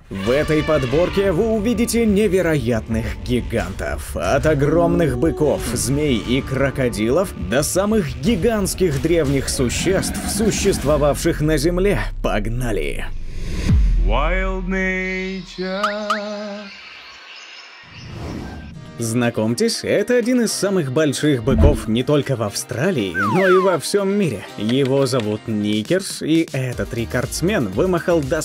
В этой подборке вы увидите невероятных гигантов. От огромных быков, змей и крокодилов до самых гигантских древних существ, существовавших на Земле. Погнали! Wild nature. Знакомьтесь, это один из самых больших быков не только в Австралии, но и во всем мире. Его зовут Никерс, и этот рекордсмен вымахал до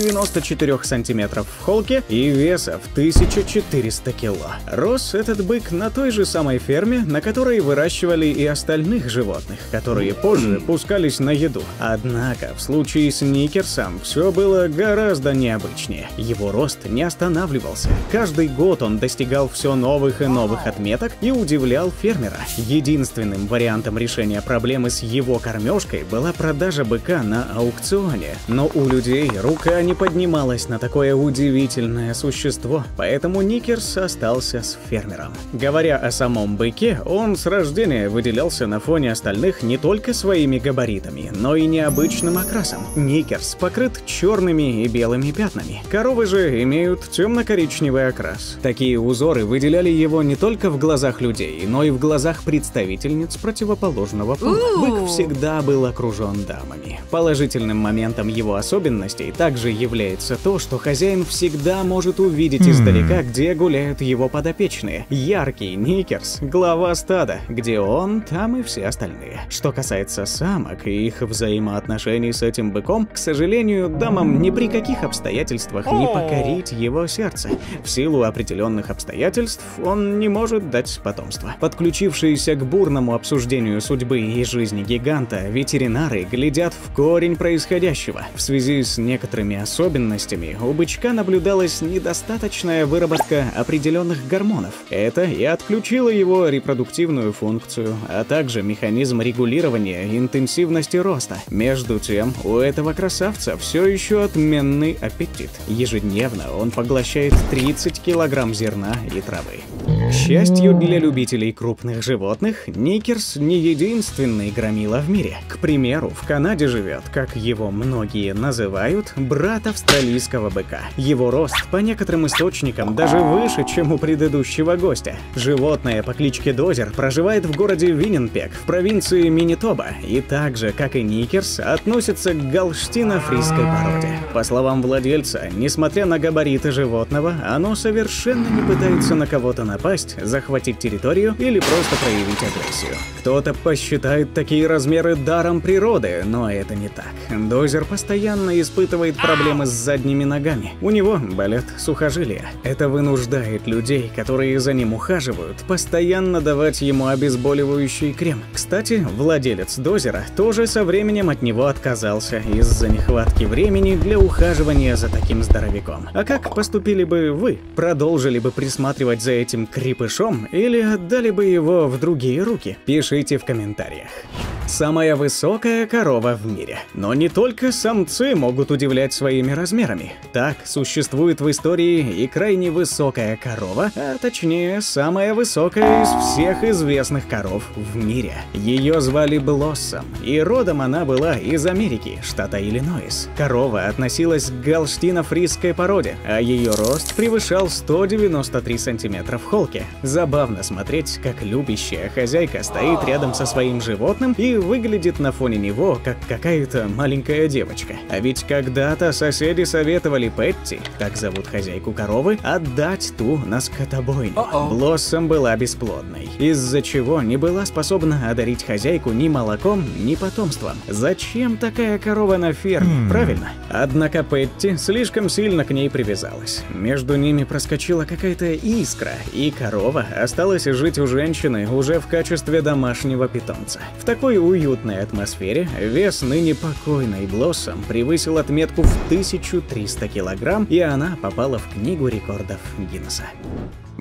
194 сантиметров в холке и веса в 1400 кило. Рос этот бык на той же самой ферме, на которой выращивали и остальных животных, которые позже пускались на еду. Однако в случае с Никерсом все было гораздо необычнее. Его рост не останавливался. Каждый год он достигал все новых и новых отметок и удивлял фермера. Единственным вариантом решения проблемы с его кормежкой была продажа быка на аукционе. Но у людей рука не поднималась на такое удивительное существо, поэтому Никерс остался с фермером. Говоря о самом быке, он с рождения выделялся на фоне остальных не только своими габаритами, но и необычным окрасом. Никерс покрыт черными и белыми пятнами. Коровы же имеют темно-коричневый окрас. Такие узоры выделяли его не только в глазах людей, но и в глазах представительниц противоположного пола. Бык всегда был окружен дамами. Положительным моментом его особенностей также является то, что хозяин всегда может увидеть издалека, где гуляют его подопечные. Яркий Никерс — глава стада, где он, там и все остальные. Что касается самок и их взаимоотношений с этим быком, к сожалению, дамам ни при каких обстоятельствах не покорить его сердце. В силу определенных обстоятельств он не может дать потомство. Подключившиеся к бурному обсуждению судьбы и жизни гиганта, ветеринары глядят в корень происходящего. В связи с некоторыми особенностями у бычка наблюдалась недостаточная выработка определенных гормонов. Это и отключило его репродуктивную функцию, а также механизм регулирования интенсивности роста. Между тем, у этого красавца все еще отменный аппетит. Ежедневно он поглощает 30 килограмм зерна и травы. К счастью для любителей крупных животных, Никерс не единственный громила в мире. К примеру, в Канаде живет, как его многие называют, брат австралийского быка. Его рост по некоторым источникам даже выше, чем у предыдущего гостя. Животное по кличке Дозер проживает в городе Виннипег в провинции Манитоба и так же, как и Никерс, относится к галштино-фрисской породе. По словам владельца, несмотря на габариты животного, оно совершенно не пытается на кого-то напасть, захватить территорию или просто проявить агрессию. Кто-то посчитает такие размеры даром природы, но это не так. Дозер постоянно испытывает проблемы с задними ногами. У него болят сухожилия. Это вынуждает людей, которые за ним ухаживают, постоянно давать ему обезболивающий крем. Кстати, владелец Дозера тоже со временем от него отказался из-за нехватки времени для ухаживания за таким здоровяком. А как поступили бы вы? Продолжили бы присматривать за этим крепышом или отдали бы его в другие руки? Пишите в комментариях. Самая высокая корова в мире. Но не только самцы могут удивлять своими размерами. Так, существует в истории и крайне высокая корова, а точнее, самая высокая из всех известных коров в мире. Ее звали Блоссом, и родом она была из Америки, штата Иллинойс. Корова относилась к галштино-фрисской породе, а ее рост превышал 193 сантиметра в холке. Забавно смотреть, как любящая хозяйка стоит рядом со своим животным и выглядит на фоне него, как какая-то маленькая девочка. А ведь когда-то соседи советовали Петти, так зовут хозяйку коровы, отдать ту на скотобойню. Блоссом была бесплодной, из-за чего не была способна одарить хозяйку ни молоком, ни потомством. Зачем такая корова на ферме, правильно? Однако Петти слишком сильно к ней привязалась. Между ними проскочила какая-то искра, и корова осталась жить у женщины уже в качестве домашнего питомца. В такой уютной атмосфере вес ныне покойной Блоссом превысил отметку в 1300 килограмм, и она попала в книгу рекордов Гиннесса.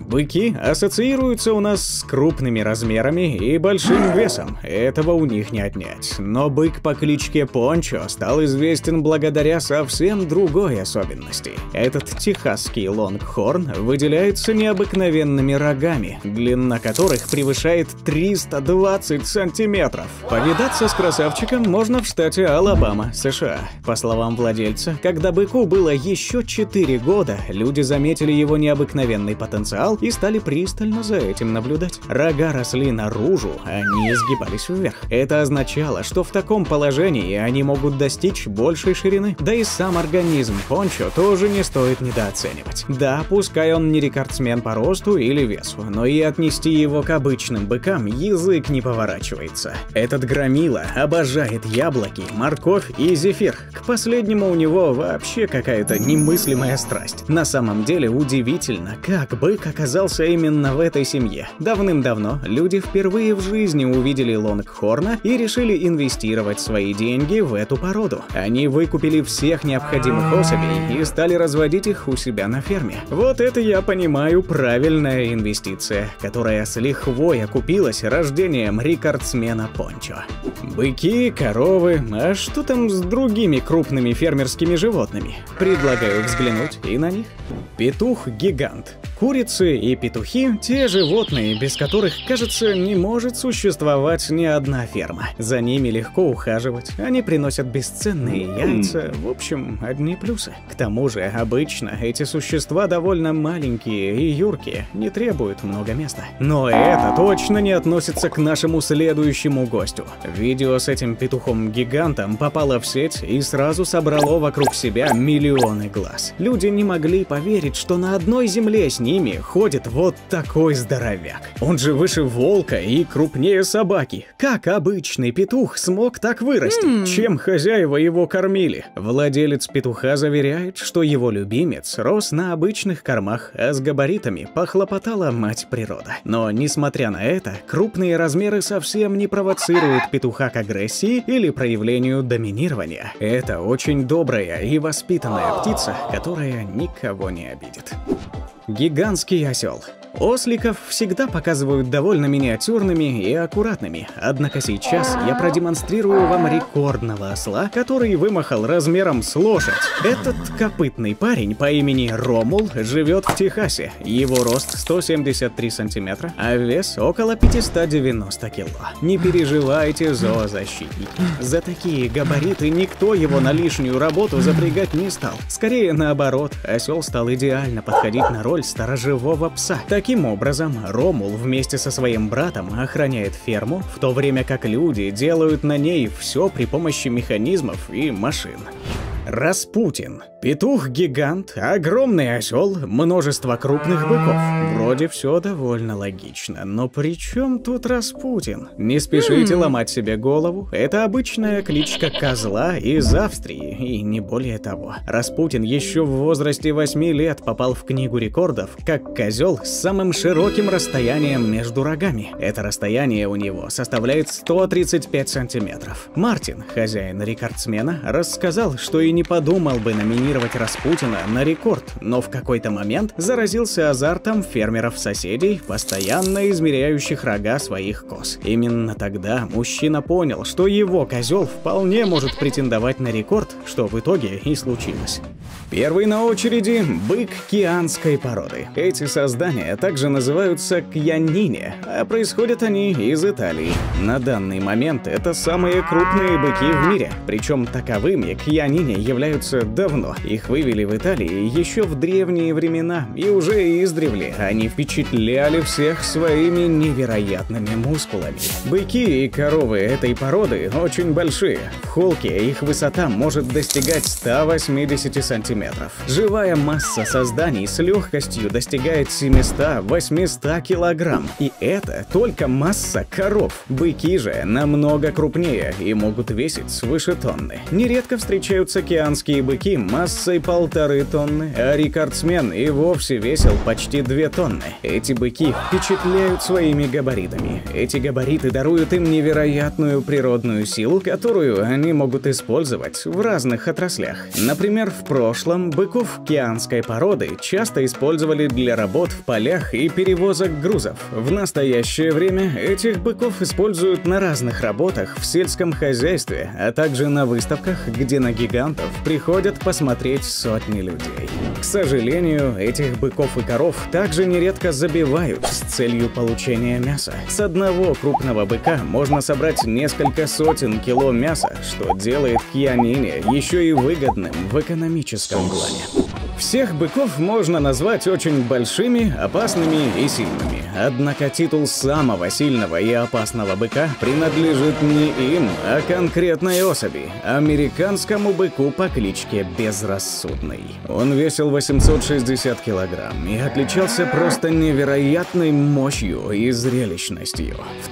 Быки ассоциируются у нас с крупными размерами и большим весом, этого у них не отнять. Но бык по кличке Пончо стал известен благодаря совсем другой особенности. Этот техасский лонгхорн выделяется необыкновенными рогами, длина которых превышает 320 сантиметров. Повидаться с красавчиком можно в штате Алабама, США. По словам владельца, когда быку было еще 4 года, люди заметили его необыкновенный потенциал и стали пристально за этим наблюдать. Рога росли наружу, а не изгибались вверх. Это означало, что в таком положении они могут достичь большей ширины. Да и сам организм Пончо тоже не стоит недооценивать. Да, пускай он не рекордсмен по росту или весу, но и отнести его к обычным быкам язык не поворачивается. Этот громила обожает яблоки, морковь и зефир. К последнему у него вообще какая-то немыслимая страсть. На самом деле удивительно, как бык оказался именно в этой семье. Давным-давно люди впервые в жизни увидели лонгхорна и решили инвестировать свои деньги в эту породу. Они выкупили всех необходимых особей и стали разводить их у себя на ферме. Вот это, я понимаю, правильная инвестиция, которая с лихвой окупилась рождением рекордсмена Пончо. Быки, коровы, а что там с другими крупными фермерскими животными? Предлагаю взглянуть и на них. Петух-гигант. Курицы и петухи – те животные, без которых, кажется, не может существовать ни одна ферма. За ними легко ухаживать, они приносят бесценные яйца, в общем, одни плюсы. К тому же, обычно эти существа довольно маленькие и юркие, не требуют много места. Но это точно не относится к нашему следующему гостю. Видео с этим петухом-гигантом попало в сеть и сразу собрало вокруг себя миллионы глаз. Люди не могли поверить, что на одной земле с ними ходит вот такой здоровяк. Он же выше волка и крупнее собаки. Как обычный петух смог так вырасти? Чем хозяева его кормили? Владелец петуха заверяет, что его любимец рос на обычных кормах, а с габаритами похлопотала мать природа. Но, несмотря на это, крупные размеры совсем не провоцируют петуха к агрессии или проявлению доминирования. Это очень добрая и воспитанная птица, которая никого не обидит. Гигантский осел. Осликов всегда показывают довольно миниатюрными и аккуратными, однако сейчас я продемонстрирую вам рекордного осла, который вымахал размером с лошадь. Этот копытный парень по имени Ромул живет в Техасе. Его рост 173 сантиметра, а вес около 590 кило. Не переживайте, зоозащитники. За такие габариты никто его на лишнюю работу запрягать не стал. Скорее наоборот, осел стал идеально подходить на роль сторожевого пса. Таким образом, Ромул вместе со своим братом охраняет ферму, в то время как люди делают на ней все при помощи механизмов и машин. Распутин. Петух-гигант, огромный осел, множество крупных быков. Вроде все довольно логично, но при чем тут Распутин? Не спешите ломать себе голову, это обычная кличка козла из Австрии, и не более того. Распутин еще в возрасте 8 лет попал в книгу рекордов как козел с самым широким расстоянием между рогами. Это расстояние у него составляет 135 сантиметров. Мартин, хозяин рекордсмена, рассказал, что и не подумал бы номинировать Распутина на рекорд, но в какой-то момент заразился азартом фермеров-соседей, постоянно измеряющих рога своих коз. Именно тогда мужчина понял, что его козел вполне может претендовать на рекорд, что в итоге и случилось. Первый на очереди – бык кианской породы. Эти создания также называются кьяннине, а происходят они из Италии. На данный момент это самые крупные быки в мире, причем таковыми кьяннине являются давно. Их вывели в Италии еще в древние времена, и уже издревле они впечатляли всех своими невероятными мускулами. Быки и коровы этой породы очень большие. В холке их высота может достигать 180 сантиметров. Живая масса созданий с легкостью достигает 700-800 килограмм. И это только масса коров. Быки же намного крупнее и могут весить свыше тонны. Нередко встречаются кианские кианские быки массой 1,5 тонны, а рекордсмен и вовсе весил почти 2 тонны. Эти быки впечатляют своими габаритами. Эти габариты даруют им невероятную природную силу, которую они могут использовать в разных отраслях. Например, в прошлом быков кианской породы часто использовали для работ в полях и перевозок грузов. В настоящее время этих быков используют на разных работах в сельском хозяйстве, а также на выставках, где на гигантов приходят посмотреть сотни людей. К сожалению, этих быков и коров также нередко забивают с целью получения мяса. С одного крупного быка можно собрать несколько сотен кило мяса, что делает кианине еще и выгодным в экономическом плане. Всех быков можно назвать очень большими, опасными и сильными. Однако титул самого сильного и опасного быка принадлежит не им, а конкретной особи – американскому быку по кличке Безрассудный. Он весил 860 килограмм и отличался просто невероятной мощью и зрелищностью. В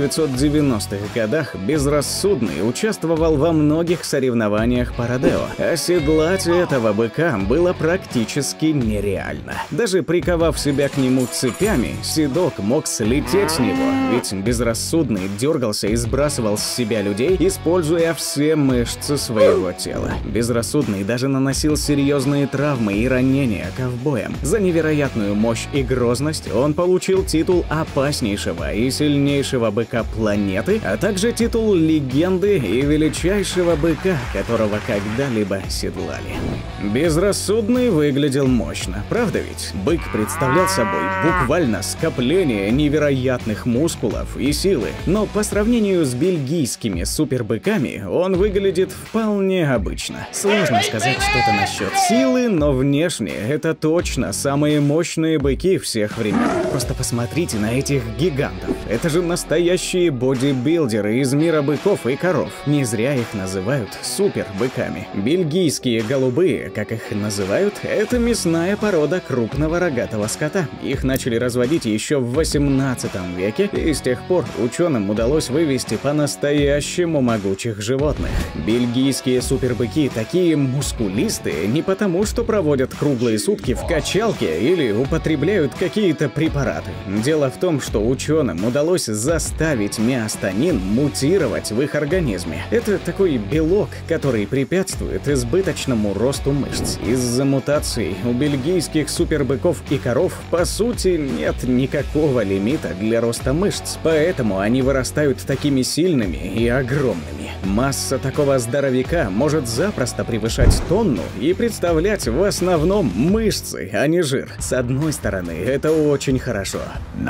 1990-х годах Безрассудный участвовал во многих соревнованиях по родео. Оседлать этого быка было практически нереально. Даже приковав себя к нему цепями, седок мог слететь с него, ведь Безрассудный дергался и сбрасывал с себя людей, используя все мышцы своего тела. Безрассудный даже наносил серьезные травмы и ранения ковбоям. За невероятную мощь и грозность он получил титул опаснейшего и сильнейшего быка планеты, а также титул легенды и величайшего быка, которого когда-либо седлали. Безрассудный выглядел мощно, правда ведь? Бык представлял собой буквально скопление невероятных мускулов и силы, но по сравнению с бельгийскими супербыками он выглядит вполне обычно. Сложно сказать что-то насчет силы, но внешне это точно самые мощные быки всех времен. Просто посмотрите на этих гигантов. Это же настоящие бодибилдеры из мира быков и коров. Не зря их называют супербыками. Бельгийские голубые, как их называют, это мясная порода крупного рогатого скота. Их начали разводить еще в 18 веке, и с тех пор ученым удалось вывести по-настоящему могучих животных. Бельгийские супербыки такие мускулистые не потому, что проводят круглые сутки в качалке или употребляют какие-то препараты. Дело в том, что ученым удалось заставить миостанин мутировать в их организме. Это такой белок, который препятствует избыточному росту мышц. Из-за мутаций у бельгийских супербыков и коров по сути нет никакого лимита для роста мышц, поэтому они вырастают такими сильными и огромными. Масса такого здоровяка может запросто превышать тонну и представлять в основном мышцы, а не жир. С одной стороны, это очень хорошо.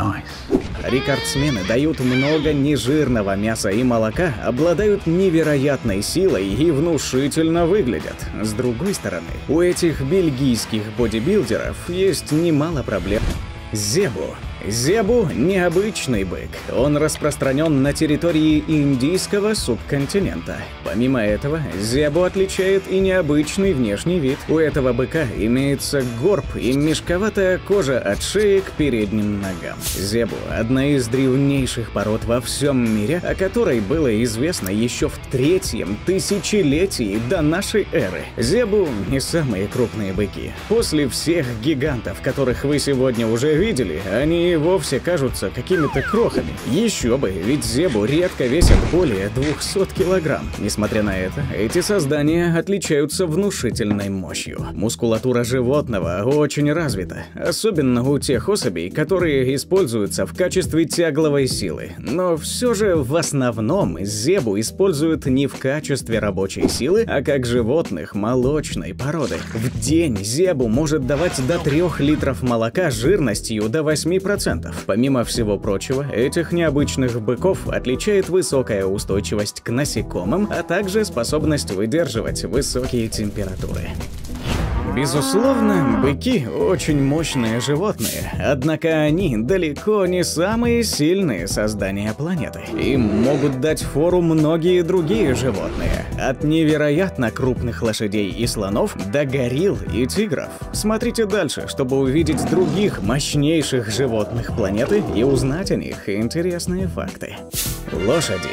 Рекордсмены дают много нежирного мяса и молока, обладают невероятной силой и внушительно выглядят. С другой стороны, у этих бельгийских бодибилдеров есть немало проблем. Зебу. Зебу – необычный бык. Он распространен на территории индийского субконтинента. Помимо этого, зебу отличает и необычный внешний вид. У этого быка имеется горб и мешковатая кожа от шеи к передним ногам. Зебу – одна из древнейших пород во всем мире, о которой было известно еще в 3-м тысячелетии до нашей эры. Зебу – не самые крупные быки. После всех гигантов, которых вы сегодня уже видели, они и вовсе кажутся какими-то крохами. Еще бы, ведь зебу редко весят более 200 килограмм. Несмотря на это, эти создания отличаются внушительной мощью. Мускулатура животного очень развита, особенно у тех особей, которые используются в качестве тягловой силы. Но все же в основном зебу используют не в качестве рабочей силы, а как животных молочной породы. В день зебу может давать до 3 литров молока жирностью до 8%. Помимо всего прочего, этих необычных быков отличает высокая устойчивость к насекомым, а также способность выдерживать высокие температуры. Безусловно, быки очень мощные животные, однако они далеко не самые сильные создания планеты. Им могут дать фору многие другие животные, от невероятно крупных лошадей и слонов до горилл и тигров. Смотрите дальше, чтобы увидеть других мощнейших животных планеты и узнать о них интересные факты. Лошади.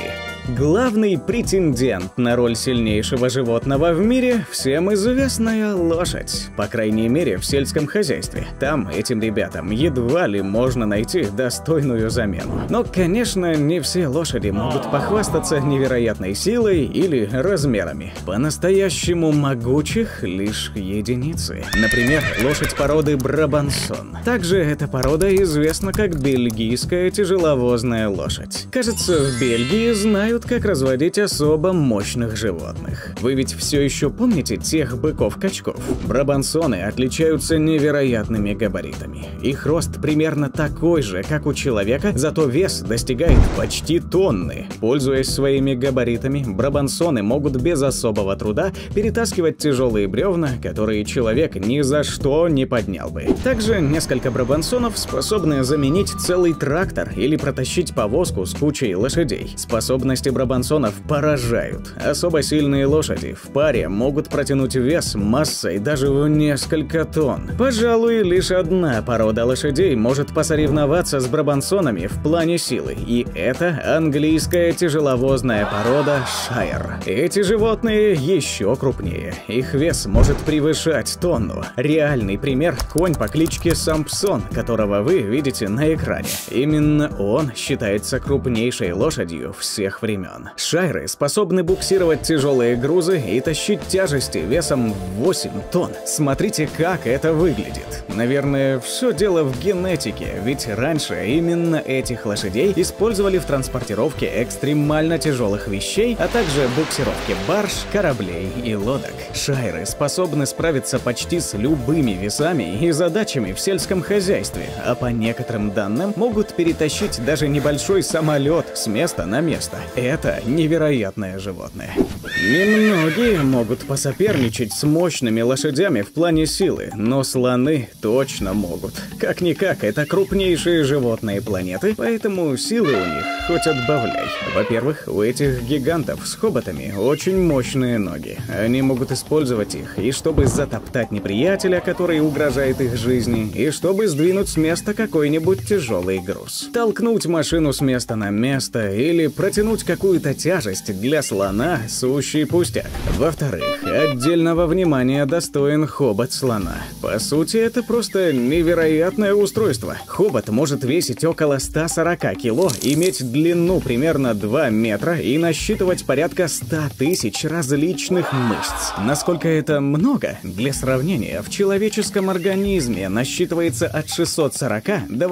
Главный претендент на роль сильнейшего животного в мире – всем известная лошадь. По крайней мере, в сельском хозяйстве. Там этим ребятам едва ли можно найти достойную замену. Но, конечно, не все лошади могут похвастаться невероятной силой или размерами. По-настоящему могучих лишь единицы. Например, лошадь породы Брабансон. Также эта порода известна как бельгийская тяжеловозная лошадь. Кажется, в Бельгии знают, как разводить особо мощных животных. Вы ведь все еще помните тех быков-качков? Брабансоны отличаются невероятными габаритами. Их рост примерно такой же, как у человека, зато вес достигает почти тонны. Пользуясь своими габаритами, брабансоны могут без особого труда перетаскивать тяжелые бревна, которые человек ни за что не поднял бы. Также несколько брабансонов способны заменить целый трактор или протащить повозку с кучей лошадей. Способности брабансонов поражают. Особо сильные лошади в паре могут протянуть вес массой даже в несколько тонн. Пожалуй, лишь одна порода лошадей может посоревноваться с брабансонами в плане силы, и это английская тяжеловозная порода Шайр. Эти животные еще крупнее. Их вес может превышать тонну. Реальный пример – конь по кличке Сампсон, которого вы видите на экране. Именно он считается крупнейшей лошадью всех времен. Шайры способны буксировать тяжелые грузы и тащить тяжести весом в 8 тонн. Смотрите, как это выглядит. Наверное, все дело в генетике, ведь раньше именно этих лошадей использовали в транспортировке экстремально тяжелых вещей, а также буксировке барж, кораблей и лодок. Шайры способны справиться почти с любыми весами и задачами в сельском хозяйстве, а по некоторым данным могут перетащить даже небольшой самолет с места на место. Это невероятное животное. Немногие могут посоперничать с мощными лошадями в плане силы, но слоны точно могут. Как-никак, это крупнейшие животные планеты, поэтому силы у них хоть отбавляй. Во-первых, у этих гигантов с хоботами очень мощные ноги. Они могут использовать их и чтобы затоптать неприятеля, который угрожает их жизни, и чтобы сдвинуть с места какой-нибудь тяжелый груз. Толкнуть машину с места на место или протянуть какую-то тяжесть для слона – сущий пустяк. Во-вторых, отдельного внимания достоин хобот слона. По сути, это просто невероятное устройство. Хобот может весить около 140 кило, иметь длину примерно 2 метра и насчитывать порядка 100 тысяч различных мышц. Насколько это много? Для сравнения, в человеческом организме насчитывается от 640 до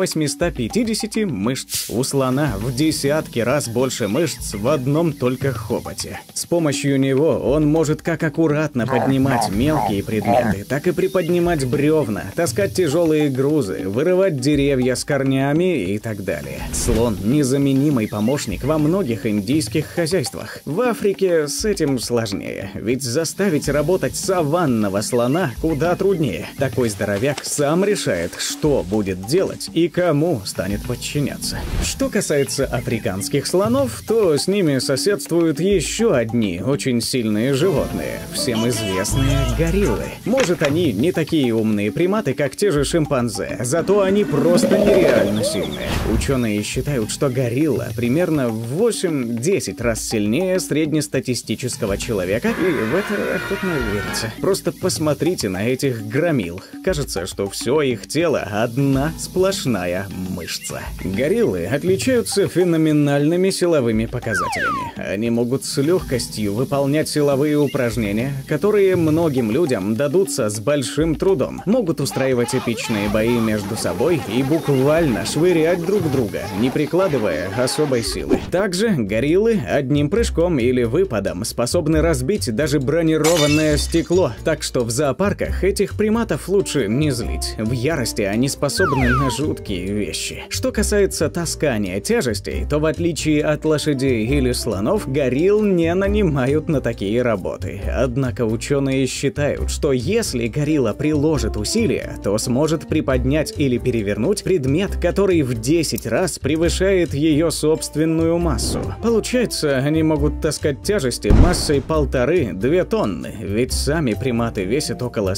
850 мышц. У слона в десятки раз больше мышц в одном только хоботе. С помощью него он может как аккуратно поднимать мелкие предметы, так и приподнимать бревна, таскать тяжелые грузы, вырывать деревья с корнями и так далее. Слон – незаменимый помощник во многих индийских хозяйствах. В Африке с этим сложнее, ведь заставить работать саванного слона куда труднее. Такой здоровяк сам решает, что будет делать и кому станет подчиняться. Что касается африканских слонов, то с ними соседствуют еще одни очень сильные животные, всем известные гориллы. Может, они не такие умные приматы, как те же шимпанзе, зато они просто нереально сильные. Ученые считают, что горилла примерно в 8-10 раз сильнее среднестатистического человека, и в это охотно верится. Просто посмотрите на этих громил. Кажется, что все их тело одна сплошная мышца. Гориллы отличаются феноменальными силовыми показателями. Они могут с легкостью выполнять силовые упражнения, которые многим людям дадутся с большим трудом. Могут устраивать эпичные бои между собой и буквально швырять друг друга, не прикладывая особой силы. Также гориллы одним прыжком или выпадом способны разбить даже бронированное стекло, так что в зоопарках этих приматов лучше не злить. В ярости они способны на жуткие вещи. Что касается таскания тяжестей, то в отличие от лошадей или слонов, горилл не нанимают на такие работы. Однако ученые считают, что если горилла приложит усилия, то сможет приподнять или перевернуть предмет, который в 10 раз превышает ее собственную массу. Получается, они могут таскать тяжести массой 1,5-2 тонны, ведь сами приматы весят около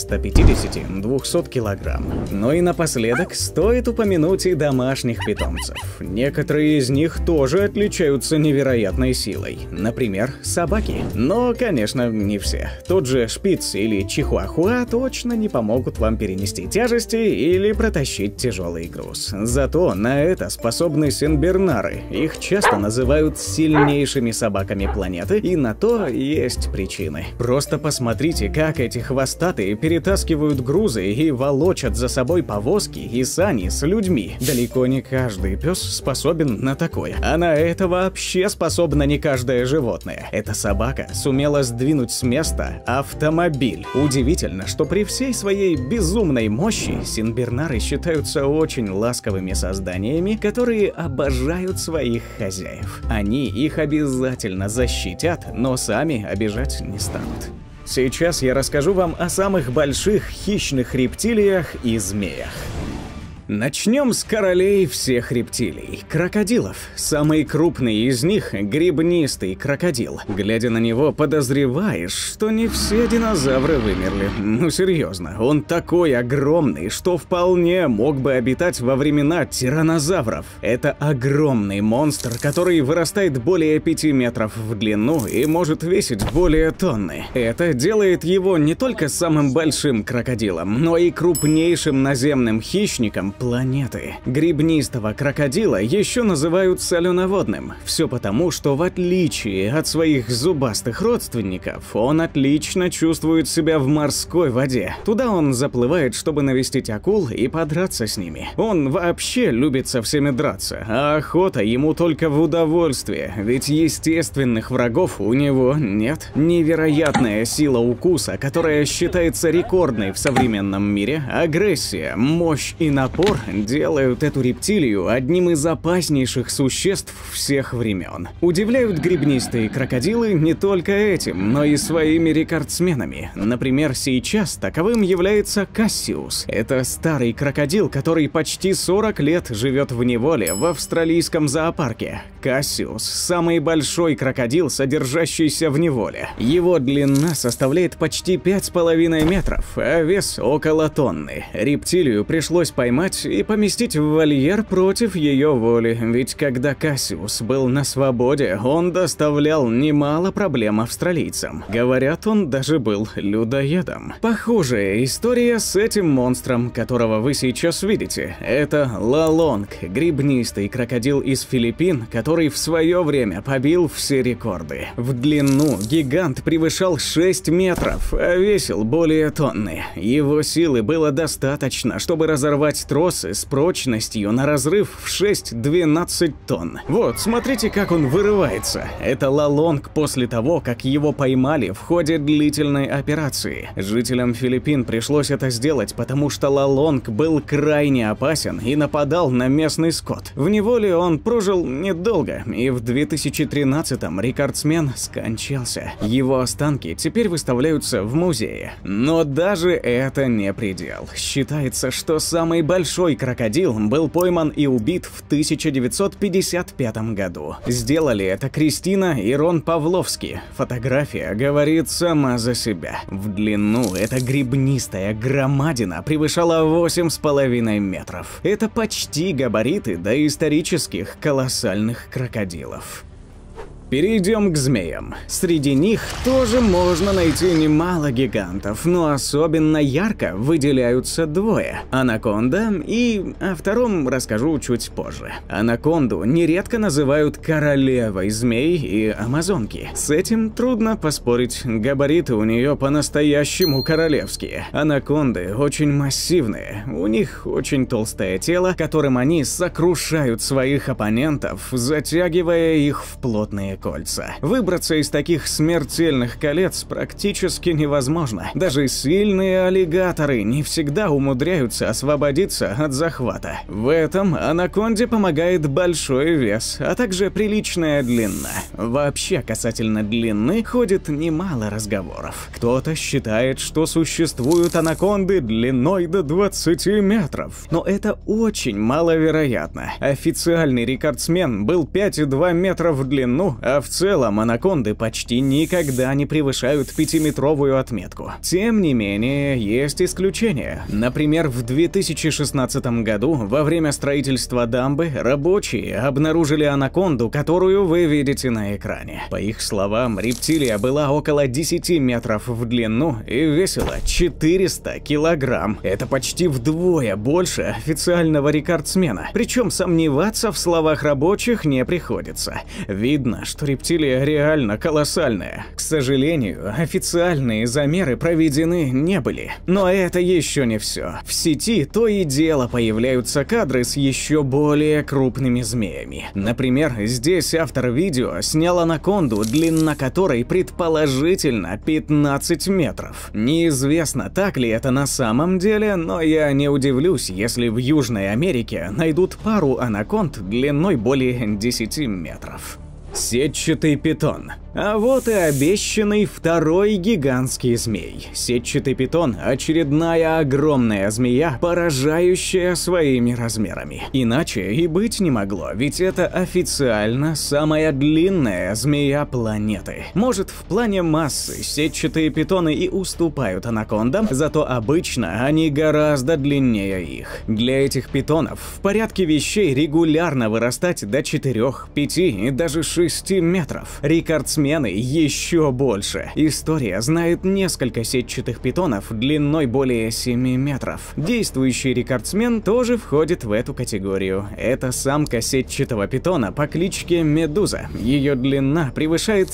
150-200 килограмм. Но и напоследок стоит упомянуть и домашних питомцев. Некоторые из них тоже отличаются невероятно невероятной силой. Например, собаки. Но, конечно, не все. Тот же шпиц или чихуахуа точно не помогут вам перенести тяжести или протащить тяжелый груз. Зато на это способны сенбернары. Их часто называют сильнейшими собаками планеты, и на то есть причины. Просто посмотрите, как эти хвостатые перетаскивают грузы и волочат за собой повозки и сани с людьми. Далеко не каждый пес способен на такое. А на это вообще способно не каждое животное. Эта собака сумела сдвинуть с места автомобиль. Удивительно, что при всей своей безумной мощи сенбернары считаются очень ласковыми созданиями, которые обожают своих хозяев. Они их обязательно защитят, но сами обижать не станут. Сейчас я расскажу вам о самых больших хищных рептилиях и змеях. Начнем с королей всех рептилий – крокодилов. Самый крупный из них – гребнистый крокодил. Глядя на него, подозреваешь, что не все динозавры вымерли. Ну серьезно, он такой огромный, что вполне мог бы обитать во времена тираннозавров. Это огромный монстр, который вырастает более 5 метров в длину и может весить более тонны. Это делает его не только самым большим крокодилом, но и крупнейшим наземным хищником планеты. Гребнистого крокодила еще называют соленоводным. Все потому, что в отличие от своих зубастых родственников, он отлично чувствует себя в морской воде. Туда он заплывает, чтобы навестить акул и подраться с ними. Он вообще любит со всеми драться, а охота ему только в удовольствие, ведь естественных врагов у него нет. Невероятная сила укуса, которая считается рекордной в современном мире, агрессия, мощь и напор делают эту рептилию одним из опаснейших существ всех времен. Удивляют гребнистые крокодилы не только этим, но и своими рекордсменами. Например, сейчас таковым является Кассиус. Это старый крокодил, который почти 40 лет живет в неволе в австралийском зоопарке. Кассиус – самый большой крокодил, содержащийся в неволе. Его длина составляет почти 5,5 метров, а вес около тонны. Рептилию пришлось поймать и поместить в вольер против ее воли, ведь когда Кассиус был на свободе, он доставлял немало проблем австралийцам. Говорят, он даже был людоедом. Похожая история с этим монстром, которого вы сейчас видите. Это лалонг, гребнистый крокодил из Филиппин, который в свое время побил все рекорды. В длину гигант превышал 6 метров, а весил более тонны. Его силы было достаточно, чтобы разорвать тросы с прочностью на разрыв в 6-12 тонн. Вот, смотрите, как он вырывается. Это лалонг после того, как его поймали в ходе длительной операции. Жителям Филиппин пришлось это сделать, потому что лалонг был крайне опасен и нападал на местный скот. В неволе он прожил недолго, и в 2013-м рекордсмен скончался. Его останки теперь выставляются в музее. Но даже это не предел. Считается, что самый большой крокодил был пойман и убит в 1955 году. Сделали это Кристина и Рон Павловски. Фотография говорит сама за себя. В длину эта гребнистая громадина превышала 8,5 метров. Это почти габариты доисторических колоссальных крокодилов. Перейдем к змеям. Среди них тоже можно найти немало гигантов, но особенно ярко выделяются двое – анаконда, и о втором расскажу чуть позже. Анаконду нередко называют королевой змей и амазонки. С этим трудно поспорить, габариты у нее по-настоящему королевские. Анаконды очень массивные, у них очень толстое тело, которым они сокрушают своих оппонентов, затягивая их в плотные кольца. Выбраться из таких смертельных колец практически невозможно. Даже сильные аллигаторы не всегда умудряются освободиться от захвата. В этом анаконде помогает большой вес, а также приличная длина. Вообще, касательно длины ходит немало разговоров. Кто-то считает, что существуют анаконды длиной до 20 метров. Но это очень маловероятно. Официальный рекордсмен был 5,2 метра в длину, А в целом анаконды почти никогда не превышают 5-метровую отметку. Тем не менее, есть исключения. Например, в 2016 году во время строительства дамбы рабочие обнаружили анаконду, которую вы видите на экране. По их словам, рептилия была около 10 метров в длину и весила 400 килограмм. Это почти вдвое больше официального рекордсмена. Причем сомневаться в словах рабочих не приходится. Видно, что рептилия реально колоссальная. К сожалению, официальные замеры проведены не были. Но это еще не все. В сети то и дело появляются кадры с еще более крупными змеями. Например, здесь автор видео снял анаконду, длина которой предположительно 15 метров. Неизвестно, так ли это на самом деле, но я не удивлюсь, если в Южной Америке найдут пару анаконд длиной более 10 метров. Сетчатый питон. А вот и обещанный второй гигантский змей. Сетчатый питон – очередная огромная змея, поражающая своими размерами. Иначе и быть не могло, ведь это официально самая длинная змея планеты. Может, в плане массы сетчатые питоны и уступают анакондам, зато обычно они гораздо длиннее их. Для этих питонов в порядке вещей регулярно вырастать до 4, 5 и даже 6 метров. Рекордсмены еще больше. История знает несколько сетчатых питонов длиной более 7 метров. Действующий рекордсмен тоже входит в эту категорию. Это самка сетчатого питона по кличке Медуза. Ее длина превышает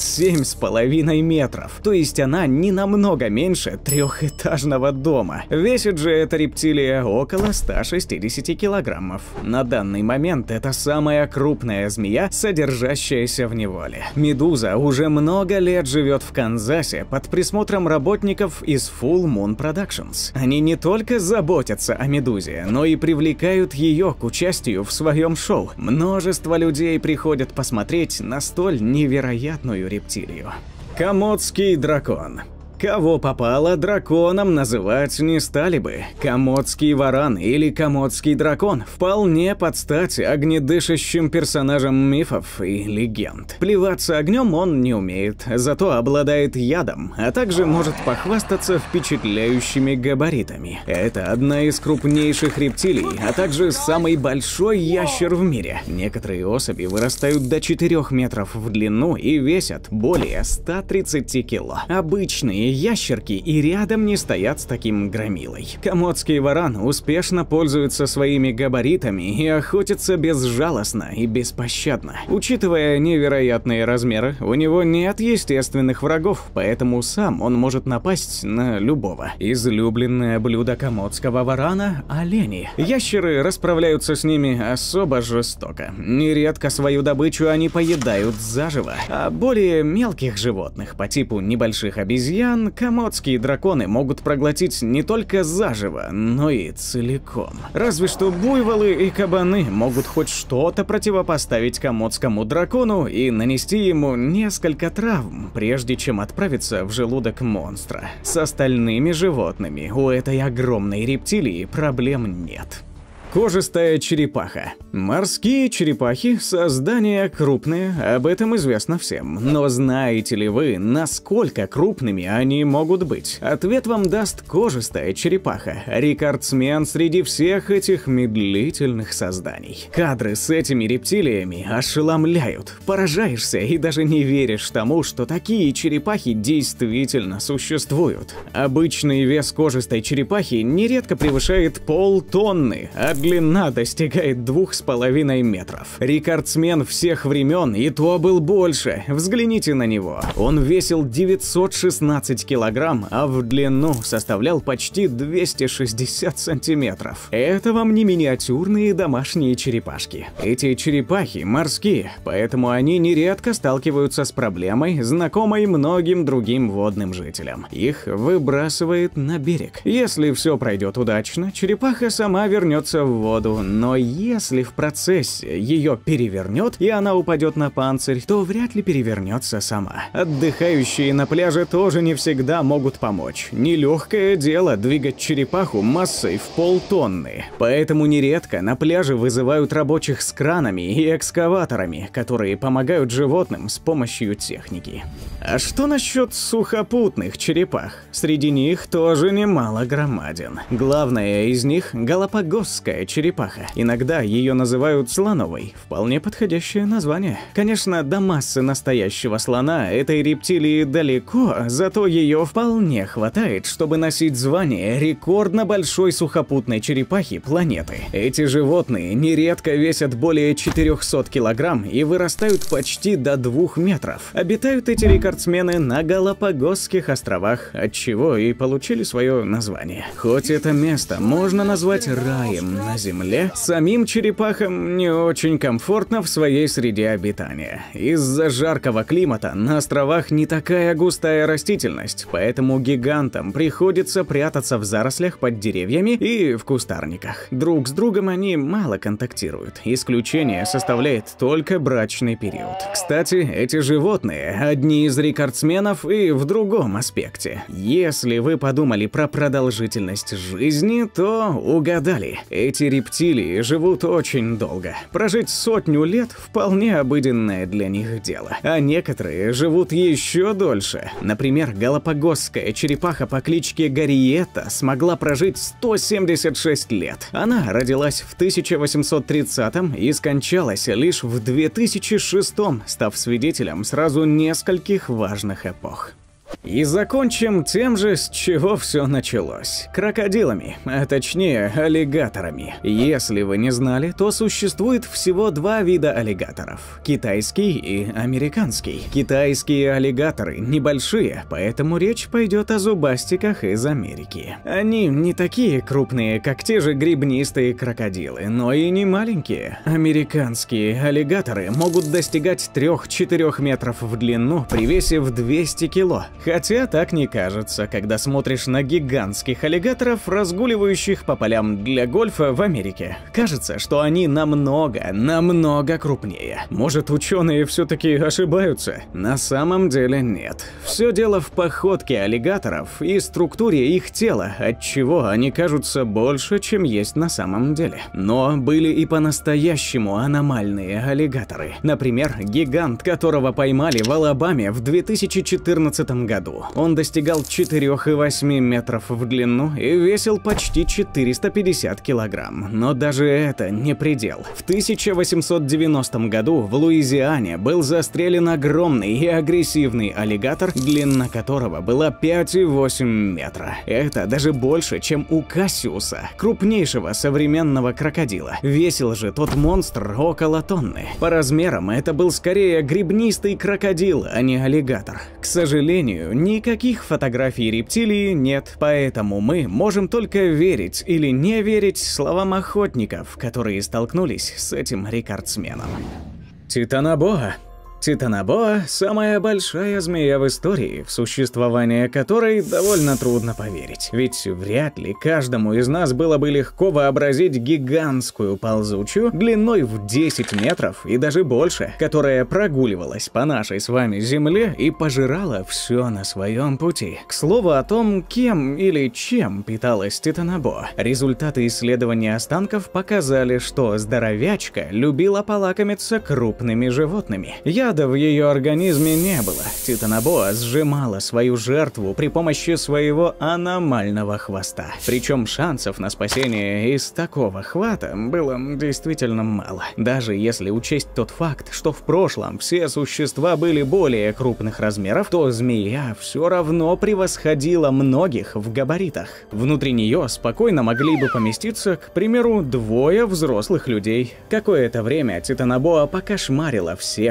7,5 метров. То есть она не намного меньше трехэтажного дома. Весит же эта рептилия около 160 килограммов. На данный момент это самая крупная змея, содержащаяся в неволе. Медуза уже много лет живет в Канзасе под присмотром работников из Full Moon Productions. Они не только заботятся о Медузе, но и привлекают ее к участию в своем шоу. Множество людей приходят посмотреть на столь невероятную рептилию. Комодский дракон. Кого попало, драконом называть не стали бы. Комодский варан или комодский дракон вполне под стать огнедышащим персонажам мифов и легенд. Плеваться огнем он не умеет, зато обладает ядом, а также может похвастаться впечатляющими габаритами. Это одна из крупнейших рептилий, а также самый большой ящер в мире. Некоторые особи вырастают до 4 метров в длину и весят более 130 кило. Обычные ящерки и рядом не стоят с таким громилой. Комодский варан успешно пользуется своими габаритами и охотится безжалостно и беспощадно. Учитывая невероятные размеры, у него нет естественных врагов, поэтому сам он может напасть на любого. Излюбленное блюдо комодского варана – олени. Ящеры расправляются с ними особо жестоко. Нередко свою добычу они поедают заживо, а более мелких животных по типу небольших обезьян комодские драконы могут проглотить не только заживо, но и целиком. Разве что буйволы и кабаны могут хоть что-то противопоставить комодскому дракону и нанести ему несколько травм, прежде чем отправиться в желудок монстра. С остальными животными у этой огромной рептилии проблем нет. Кожистая черепаха. Морские черепахи – создания крупные, об этом известно всем. Но знаете ли вы, насколько крупными они могут быть? Ответ вам даст кожистая черепаха, рекордсмен среди всех этих медлительных созданий. Кадры с этими рептилиями ошеломляют. Поражаешься и даже не веришь тому, что такие черепахи действительно существуют. Обычный вес кожистой черепахи нередко превышает полтонны, а длина достигает 2,5 метров. Рекордсмен всех времен и то был больше. Взгляните на него. Он весил 916 килограмм, а в длину составлял почти 260 сантиметров. Это вам не миниатюрные домашние черепашки. Эти черепахи морские, поэтому они нередко сталкиваются с проблемой, знакомой многим другим водным жителям. Их выбрасывает на берег. Если все пройдет удачно, черепаха сама вернется в в воду, но если в процессе ее перевернет и она упадет на панцирь, то вряд ли перевернется сама. Отдыхающие на пляже тоже не всегда могут помочь. Нелегкое дело двигать черепаху массой в полтонны. Поэтому нередко на пляже вызывают рабочих с кранами и экскаваторами, которые помогают животным с помощью техники. А что насчет сухопутных черепах? Среди них тоже немало громадин. Главная из них – галапагосская черепаха. Иногда ее называют слоновой. Вполне подходящее название. Конечно, до массы настоящего слона этой рептилии далеко, зато ее вполне хватает, чтобы носить звание рекордно большой сухопутной черепахи планеты. Эти животные нередко весят более 400 килограмм и вырастают почти до 2 метров. Обитают эти рекордсмены на Галапагосских островах, отчего и получили свое название. Хоть это место можно назвать раем на Земле, самим черепахам не очень комфортно в своей среде обитания. Из-за жаркого климата на островах не такая густая растительность, поэтому гигантам приходится прятаться в зарослях под деревьями и в кустарниках. Друг с другом они мало контактируют. Исключение составляет только брачный период. Кстати, эти животные – одни из рекордсменов и в другом аспекте. Если вы подумали про продолжительность жизни, то угадали. Эти рептилии живут очень долго. Прожить 100 лет – вполне обыденное для них дело. А некоторые живут еще дольше. Например, галапагосская черепаха по кличке Гарриетта смогла прожить 176 лет. Она родилась в 1830-м и скончалась лишь в 2006-м, став свидетелем сразу нескольких важных эпох. И закончим тем же, с чего все началось. Крокодилами, а точнее аллигаторами. Если вы не знали, то существует всего 2 вида аллигаторов – китайский и американский. Китайские аллигаторы небольшие, поэтому речь пойдет о зубастиках из Америки. Они не такие крупные, как те же гребнистые крокодилы, но и не маленькие. Американские аллигаторы могут достигать 3-4 метров в длину при весе в 200 кило. Хотя так не кажется, когда смотришь на гигантских аллигаторов, разгуливающих по полям для гольфа в Америке. Кажется, что они намного крупнее. Может, ученые все-таки ошибаются? На самом деле нет. Все дело в походке аллигаторов и структуре их тела, отчего они кажутся больше, чем есть на самом деле. Но были и по-настоящему аномальные аллигаторы. Например, гигант, которого поймали в Алабаме в 2014 году. Он достигал 4,8 метров в длину и весил почти 450 килограмм. Но даже это не предел. В 1890 году в Луизиане был застрелен огромный и агрессивный аллигатор, длина которого была 5,8 метра. Это даже больше, чем у Кассиуса, крупнейшего современного крокодила. Весил же тот монстр около тонны. По размерам это был скорее гребнистый крокодил, а не аллигатор. К сожалению, никаких фотографий рептилии нет, поэтому мы можем только верить или не верить словам охотников, которые столкнулись с этим рекордсменом. Титанобоа. Титанобоа – самая большая змея в истории, в существование которой довольно трудно поверить. Ведь вряд ли каждому из нас было бы легко вообразить гигантскую ползучую длиной в 10 метров и даже больше, которая прогуливалась по нашей с вами земле и пожирала все на своем пути. К слову о том, кем или чем питалась Титанобоа. Результаты исследования останков показали, что здоровячка любила полакомиться крупными животными. Яда в ее организме не было. Титанобоа сжимала свою жертву при помощи своего аномального хвоста. Причем шансов на спасение из такого хвата было действительно мало. Даже если учесть тот факт, что в прошлом все существа были более крупных размеров, то змея все равно превосходила многих в габаритах. Внутри нее спокойно могли бы поместиться, к примеру, 2 взрослых людей. Какое-то время Титанобоа покошмарила всех обитателей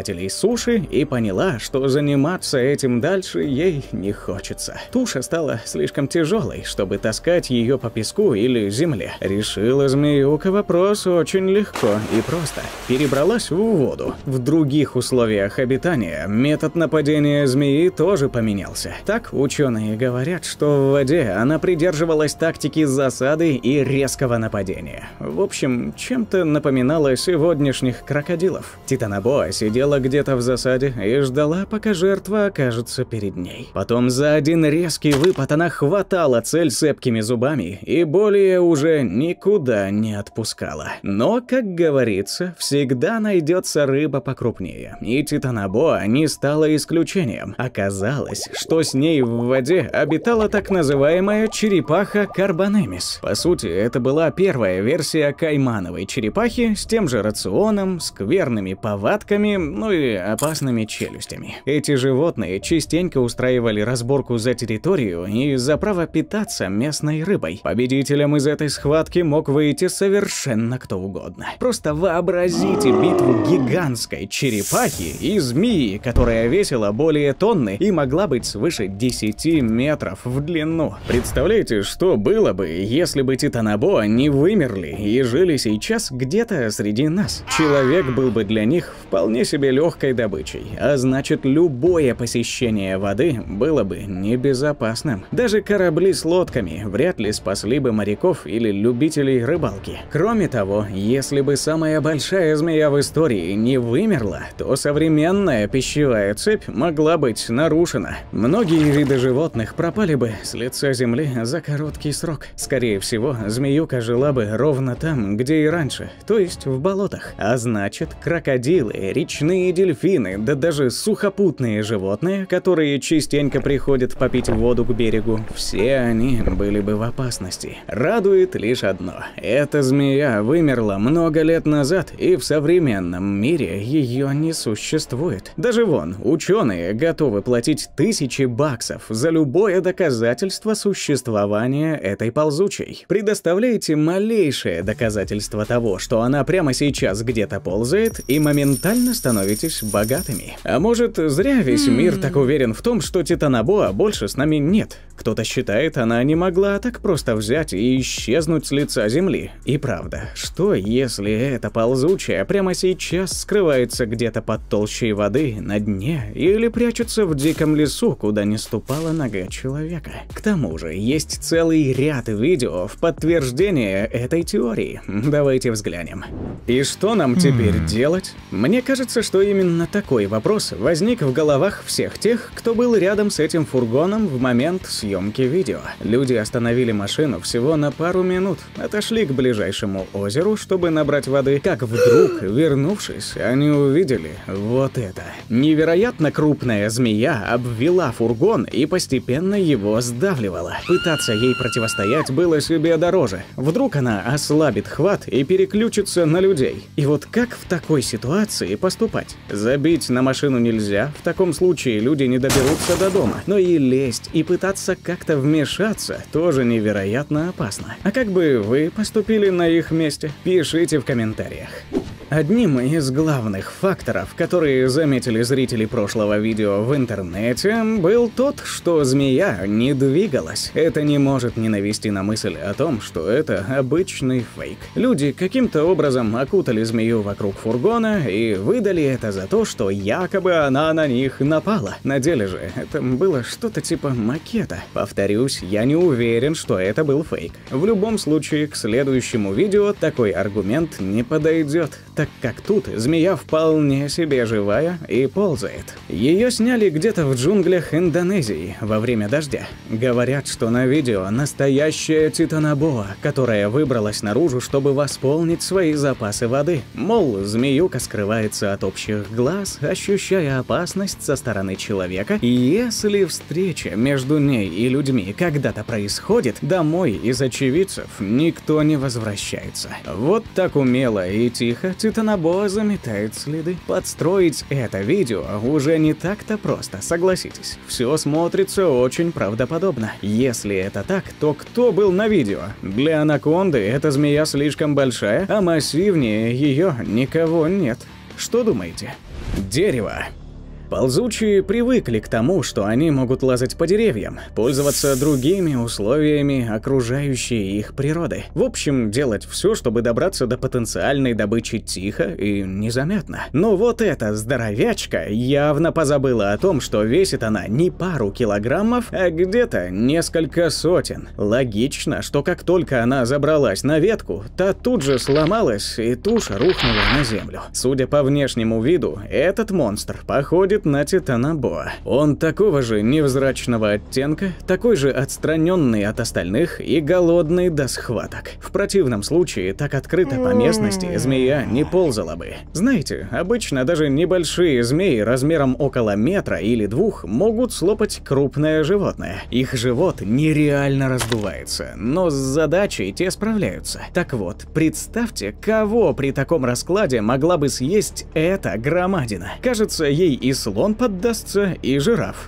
обитателей суши и поняла, что заниматься этим дальше ей не хочется. Туша стала слишком тяжелой, чтобы таскать ее по песку или земле. Решила змеюка вопрос очень легко и просто. Перебралась в воду. В других условиях обитания метод нападения змеи тоже поменялся. Так ученые говорят, что в воде она придерживалась тактики засады и резкого нападения. В общем, чем-то напоминала сегодняшних крокодилов. Титанобоа сидела где-то в засаде и ждала, пока жертва окажется перед ней. Потом за один резкий выпад она хватала цель цепкими зубами и более уже никуда не отпускала. Но, как говорится, всегда найдется рыба покрупнее. И Титанобоа не стала исключением. Оказалось, что с ней в воде обитала так называемая черепаха Карбонемис. По сути, это была первая версия каймановой черепахи с тем же рационом, скверными повадками, ну и опасными челюстями. Эти животные частенько устраивали разборку за территорию и за право питаться местной рыбой. Победителем из этой схватки мог выйти совершенно кто угодно. Просто вообразите битву гигантской черепахи и змеи, которая весила более тонны и могла быть свыше 10 метров в длину. Представляете, что было бы, если бы Титанобоа не вымерли и жили сейчас где-то среди нас? Человек был бы для них вполне себе легкой добычей, а значит, любое посещение воды было бы небезопасным. Даже корабли с лодками вряд ли спасли бы моряков или любителей рыбалки. Кроме того, если бы самая большая змея в истории не вымерла, то современная пищевая цепь могла быть нарушена. Многие виды животных пропали бы с лица земли за короткий срок. Скорее всего, змеюка жила бы ровно там, где и раньше, то есть в болотах. А значит, крокодилы, речные дельфины, да даже сухопутные животные, которые частенько приходят попить воду к берегу, все они были бы в опасности. Радует лишь одно. Эта змея вымерла много лет назад, и в современном мире ее не существует. Даже вон, ученые готовы платить $1000 за любое доказательство существования этой ползучей. Предоставляете малейшее доказательство того, что она прямо сейчас где-то ползает, и моментально становитесь богатыми. А может, зря весь мир так уверен в том, что Титанобоа больше с нами нет. Кто-то считает, она не могла так просто взять и исчезнуть с лица земли. И правда, что если эта ползучая прямо сейчас скрывается где-то под толщей воды на дне или прячется в диком лесу, куда не ступала нога человека? К тому же, есть целый ряд видео в подтверждение этой теории. Давайте взглянем. И что нам теперь делать? Мне кажется, что именно такой вопрос возник в головах всех тех, кто был рядом с этим фургоном в момент съемки видео. Люди остановили машину всего на пару минут, отошли к ближайшему озеру, чтобы набрать воды, как вдруг, вернувшись, они увидели вот это. Невероятно крупная змея обвела фургон и постепенно его сдавливала. Пытаться ей противостоять было себе дороже. Вдруг она ослабит хват и переключится на людей. И вот как в такой ситуации поступать? Забить на машину нельзя, в таком случае люди не доберутся до дома. Но и лезть и пытаться как-то вмешаться тоже невероятно опасно. А как бы вы поступили на их месте? Пишите в комментариях. Одним из главных факторов, которые заметили зрители прошлого видео в интернете, был тот, что змея не двигалась. Это не может не навести на мысль о том, что это обычный фейк. Люди каким-то образом окутали змею вокруг фургона и выдали это за то, что якобы она на них напала. На деле же это было что-то типа макета. Повторюсь, я не уверен, что это был фейк. В любом случае, к следующему видео такой аргумент не подойдет, так как тут змея вполне себе живая и ползает. Ее сняли где-то в джунглях Индонезии во время дождя. Говорят, что на видео настоящая Титанобоа, которая выбралась наружу, чтобы восполнить свои запасы воды. Мол, змеюка скрывается от общих глаз, ощущая опасность со стороны человека, и если встреча между ней и людьми когда-то происходит, домой из очевидцев никто не возвращается. Вот так умело и тихо Титанобоа заметает следы. Подстроить это видео уже не так-то просто, согласитесь. Все смотрится очень правдоподобно. Если это так, то кто был на видео? Для анаконды эта змея слишком большая, а массивнее ее никого нет. Что думаете? Дерево. Ползучие привыкли к тому, что они могут лазать по деревьям, пользоваться другими условиями окружающей их природы. В общем, делать все, чтобы добраться до потенциальной добычи тихо и незаметно. Но вот эта здоровячка явно позабыла о том, что весит она не пару килограммов, а где-то несколько сотен. Логично, что как только она забралась на ветку, та тут же сломалась и туша рухнула на землю. Судя по внешнему виду, этот монстр походит на титана-боа. Он такого же невзрачного оттенка, такой же отстраненный от остальных и голодный до схваток. В противном случае так открыто по местности змея не ползала бы. Знаете, обычно даже небольшие змеи размером около метра или 2 могут слопать крупное животное. Их живот нереально раздувается, но с задачей те справляются. Так вот, представьте, кого при таком раскладе могла бы съесть эта громадина. Кажется, ей и слон поддастся, и жираф.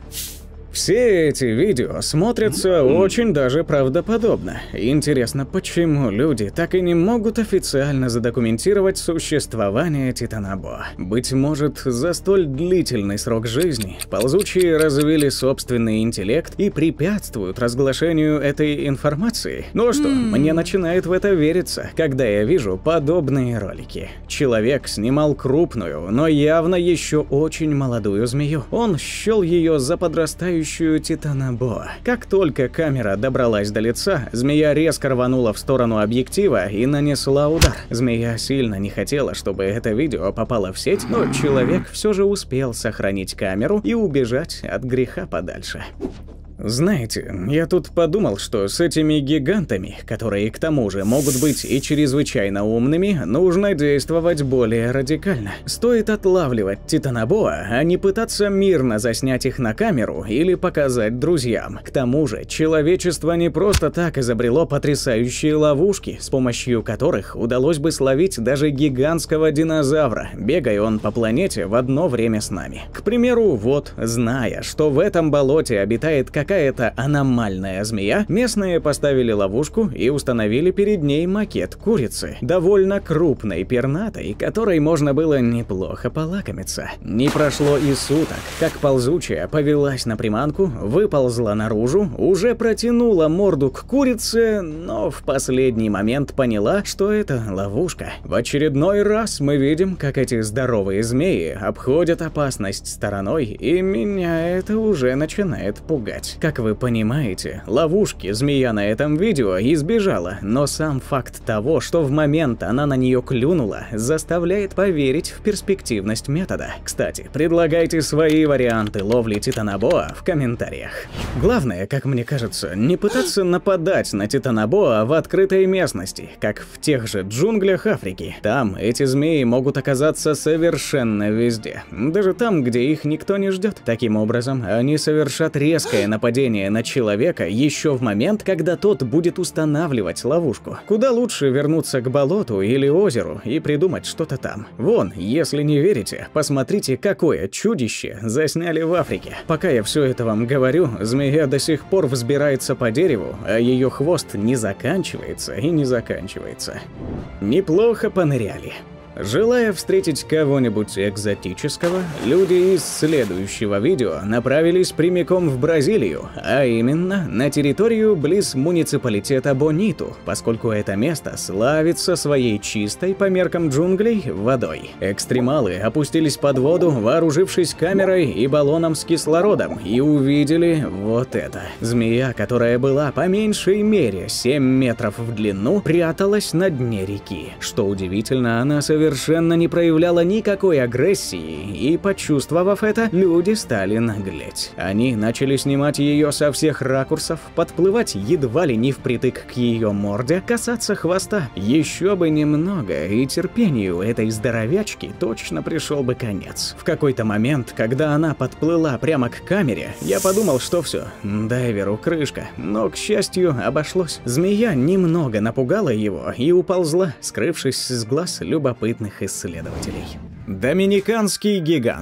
Все эти видео смотрятся очень даже правдоподобно. Интересно, почему люди так и не могут официально задокументировать существование титана-боа? Быть может, за столь длительный срок жизни ползучие развили собственный интеллект и препятствуют разглашению этой информации? Ну что, мне начинает в это вериться, когда я вижу подобные ролики. Человек снимал крупную, но явно еще очень молодую змею. Он счел ее за подрастающую титана-боа. Как только камера добралась до лица, змея резко рванула в сторону объектива и нанесла удар. Змея сильно не хотела, чтобы это видео попало в сеть, но человек все же успел сохранить камеру и убежать от греха подальше. Знаете, я тут подумал, что с этими гигантами, которые к тому же могут быть и чрезвычайно умными, нужно действовать более радикально. Стоит отлавливать титана-боа, а не пытаться мирно заснять их на камеру или показать друзьям. К тому же, человечество не просто так изобрело потрясающие ловушки, с помощью которых удалось бы словить даже гигантского динозавра, бегая он по планете в одно время с нами. К примеру, вот, зная, что в этом болоте обитает какая-то аномальная змея, местные поставили ловушку и установили перед ней макет курицы, довольно крупной, пернатой, которой можно было неплохо полакомиться. Не прошло и суток, как ползучая повелась на приманку, выползла наружу, уже протянула морду к курице, но в последний момент поняла, что это ловушка. В очередной раз мы видим, как эти здоровые змеи обходят опасность стороной, и меня это уже начинает пугать. Как вы понимаете, ловушки змея на этом видео избежала, но сам факт того, что в момент она на нее клюнула, заставляет поверить в перспективность метода. Кстати, предлагайте свои варианты ловли титана-боа в комментариях. Главное, как мне кажется, не пытаться нападать на титана-боа в открытой местности, как в тех же джунглях Африки. Там эти змеи могут оказаться совершенно везде, даже там, где их никто не ждет. Таким образом, они совершат резкое нападение на человека еще в момент, когда тот будет устанавливать ловушку. Куда лучше вернуться к болоту или озеру и придумать что-то там. Вон, если не верите, посмотрите, какое чудище засняли в Африке. Пока я все это вам говорю, змея до сих пор взбирается по дереву, а ее хвост не заканчивается и не заканчивается. Неплохо поныряли. Желая встретить кого-нибудь экзотического, люди из следующего видео направились прямиком в Бразилию, а именно на территорию близ муниципалитета Бониту, поскольку это место славится своей чистой по меркам джунглей водой. Экстремалы опустились под воду, вооружившись камерой и баллоном с кислородом, и увидели вот это. Змея, которая была по меньшей мере 7 метров в длину, пряталась на дне реки. Что удивительно, она совершенно не проявляла никакой агрессии, и, почувствовав это, люди стали наглеть. Они начали снимать ее со всех ракурсов, подплывать едва ли не впритык к ее морде, касаться хвоста. Еще бы немного, и терпению этой здоровячки точно пришел бы конец. В какой-то момент, когда она подплыла прямо к камере, я подумал, что все, дайверу крышка. Но, к счастью, обошлось. Змея немного напугала его и уползла, скрывшись с глаз любопытных исследователей. Доминиканский гигант.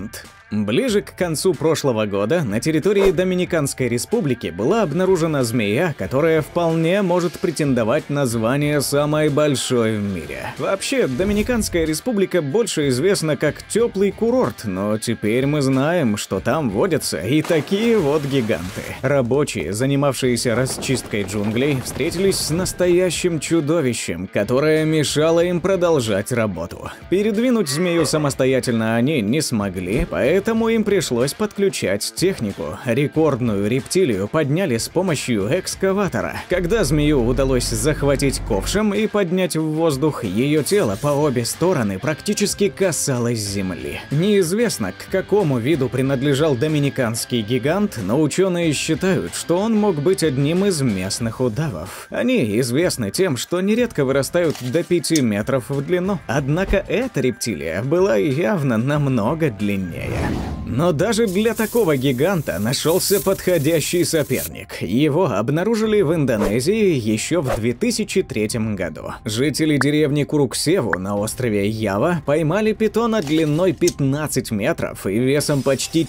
Ближе к концу прошлого года на территории Доминиканской Республики была обнаружена змея, которая вполне может претендовать на звание самой большой в мире. Вообще, Доминиканская Республика больше известна как теплый курорт, но теперь мы знаем, что там водятся и такие вот гиганты. Рабочие, занимавшиеся расчисткой джунглей, встретились с настоящим чудовищем, которое мешало им продолжать работу. Передвинуть змею самостоятельно они не смогли, поэтому им пришлось подключать технику. Рекордную рептилию подняли с помощью экскаватора. Когда змею удалось захватить ковшем и поднять в воздух, ее тело по обе стороны практически касалось земли. Неизвестно, к какому виду принадлежал доминиканский гигант, но ученые считают, что он мог быть одним из местных удавов. Они известны тем, что нередко вырастают до 5 метров в длину. Однако эта рептилия была явно намного длиннее. Но даже для такого гиганта нашелся подходящий соперник. Его обнаружили в Индонезии еще в 2003 году. Жители деревни Куруксеву на острове Ява поймали питона длиной 15 метров и весом почти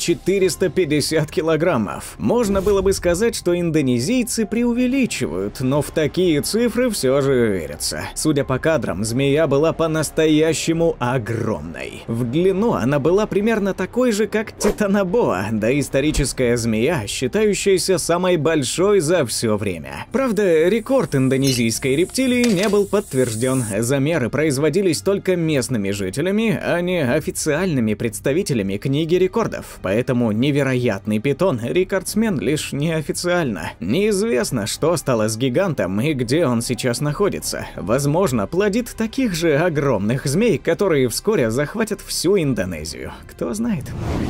450 килограммов. Можно было бы сказать, что индонезийцы преувеличивают, но в такие цифры все же верятся. Судя по кадрам, змея была по-настоящему огромной. В длину она была примерно такой же, как титанобоа, доисторическая змея, считающаяся самой большой за все время. Правда, рекорд индонезийской рептилии не был подтвержден. Замеры производились только местными жителями, а не официальными представителями книги рекордов. Поэтому невероятный питон – рекордсмен лишь неофициально. Неизвестно, что стало с гигантом и где он сейчас находится. Возможно, плодит таких же огромных змей, которые вскоре захватят всю Индонезию. Кто знает.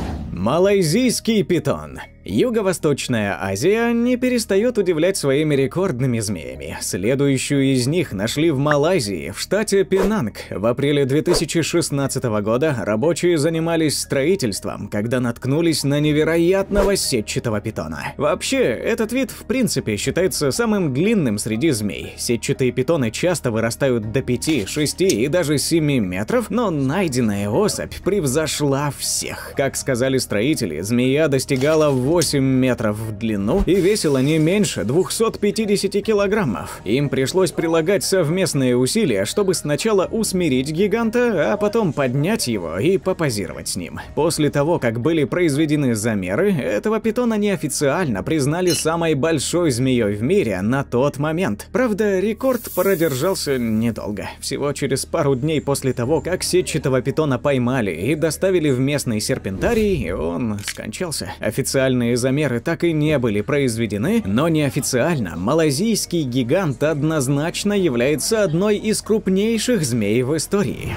Малайзийский питон. Юго-Восточная Азия не перестает удивлять своими рекордными змеями. Следующую из них нашли в Малайзии, в штате Пенанг. В апреле 2016 года рабочие занимались строительством, когда наткнулись на невероятного сетчатого питона. Вообще, этот вид в принципе считается самым длинным среди змей. Сетчатые питоны часто вырастают до 5, 6 и даже 7 метров, но найденная особь превзошла всех. Как сказали строители, змея достигала 8 метров в длину и весила не меньше 250 килограммов. Им пришлось прилагать совместные усилия, чтобы сначала усмирить гиганта, а потом поднять его и попозировать с ним. После того, как были произведены замеры, этого питона неофициально признали самой большой змеей в мире на тот момент. Правда, рекорд продержался недолго. Всего через пару дней после того, как сетчатого питона поймали и доставили в местный серпентарий, он скончался. Официальные замеры так и не были произведены, но неофициально малайзийский гигант однозначно является одной из крупнейших змей в истории.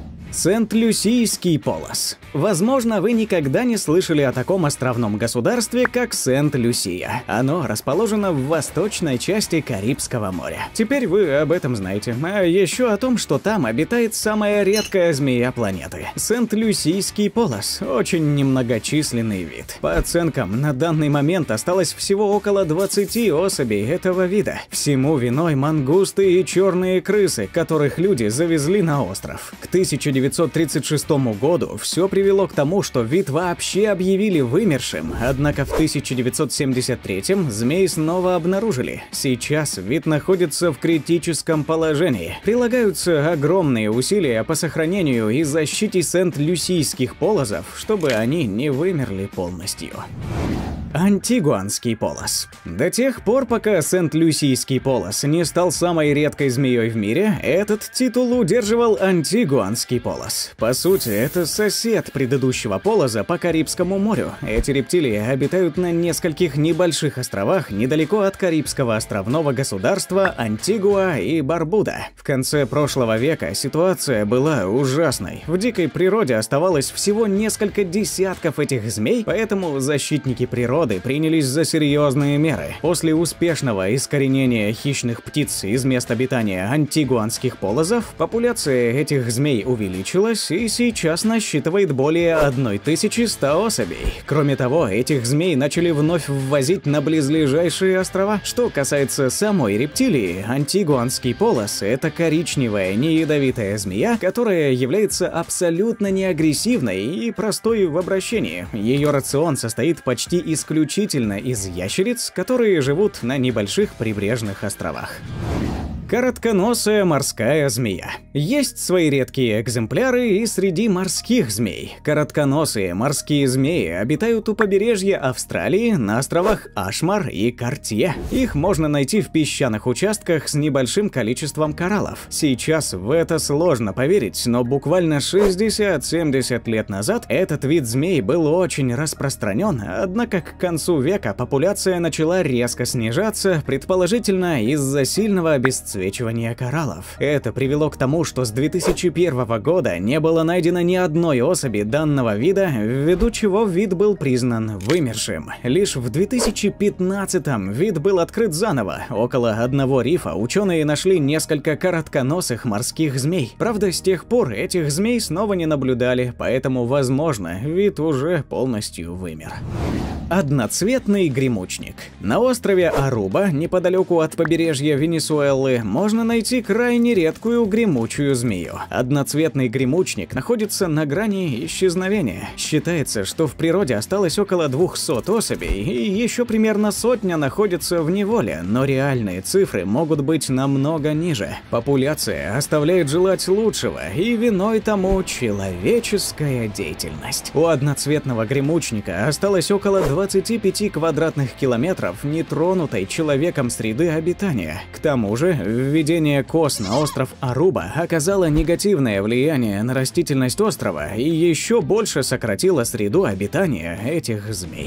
Сент-Люсийский полос. Возможно, вы никогда не слышали о таком островном государстве, как Сент-Люсия. Оно расположено в восточной части Карибского моря. Теперь вы об этом знаете. А еще о том, что там обитает самая редкая змея планеты. Сент-Люсийский полос. Очень немногочисленный вид. По оценкам, на данный момент осталось всего около 20 особей этого вида. Всему виной мангусты и черные крысы, которых люди завезли на остров. К 1936 году все привело к тому, что вид вообще объявили вымершим, однако в 1973-м змей снова обнаружили. Сейчас вид находится в критическом положении. Прилагаются огромные усилия по сохранению и защите сент-люсийских полозов, чтобы они не вымерли полностью. Антигуанский полос. До тех пор, пока Сент-Люсийский полос не стал самой редкой змеей в мире, этот титул удерживал Антигуанский полос. По сути, это сосед предыдущего полоза по Карибскому морю. Эти рептилии обитают на нескольких небольших островах недалеко от карибского островного государства Антигуа и Барбуда. В конце прошлого века ситуация была ужасной. В дикой природе оставалось всего несколько десятков этих змей, поэтому защитники природы природы принялись за серьезные меры. После успешного искоренения хищных птиц из мест обитания антигуанских полозов, популяция этих змей увеличилась и сейчас насчитывает более 1100 особей. Кроме того, этих змей начали вновь ввозить на близлежащие острова. Что касается самой рептилии, антигуанский полос – это коричневая, неядовитая змея, которая является абсолютно неагрессивной и простой в обращении. Ее рацион состоит почти исключительно из ящериц, которые живут на небольших прибрежных островах. Коротконосая морская змея. Есть свои редкие экземпляры и среди морских змей. Коротконосые морские змеи обитают у побережья Австралии на островах Ашмар и Картье. Их можно найти в песчаных участках с небольшим количеством кораллов. Сейчас в это сложно поверить, но буквально 60-70 лет назад этот вид змей был очень распространен, однако к концу века популяция начала резко снижаться, предположительно из-за сильного обесцвечивания кораллов. Это привело к тому, что с 2001 года не было найдено ни одной особи данного вида, ввиду чего вид был признан вымершим. Лишь в 2015-м вид был открыт заново. Около одного рифа ученые нашли несколько коротконосых морских змей. Правда, с тех пор этих змей снова не наблюдали, поэтому, возможно, вид уже полностью вымер. Одноцветный гремучник. На острове Аруба, неподалеку от побережья Венесуэлы, можно найти крайне редкую гремучую змею. Одноцветный гремучник находится на грани исчезновения. Считается, что в природе осталось около 200 особей, и еще примерно сотня находится в неволе, но реальные цифры могут быть намного ниже. Популяция оставляет желать лучшего, и виной тому человеческая деятельность. У одноцветного гремучника осталось около 25 квадратных километров нетронутой человеком среды обитания. К тому же, введение коз на остров Аруба оказало негативное влияние на растительность острова и еще больше сократило среду обитания этих змей.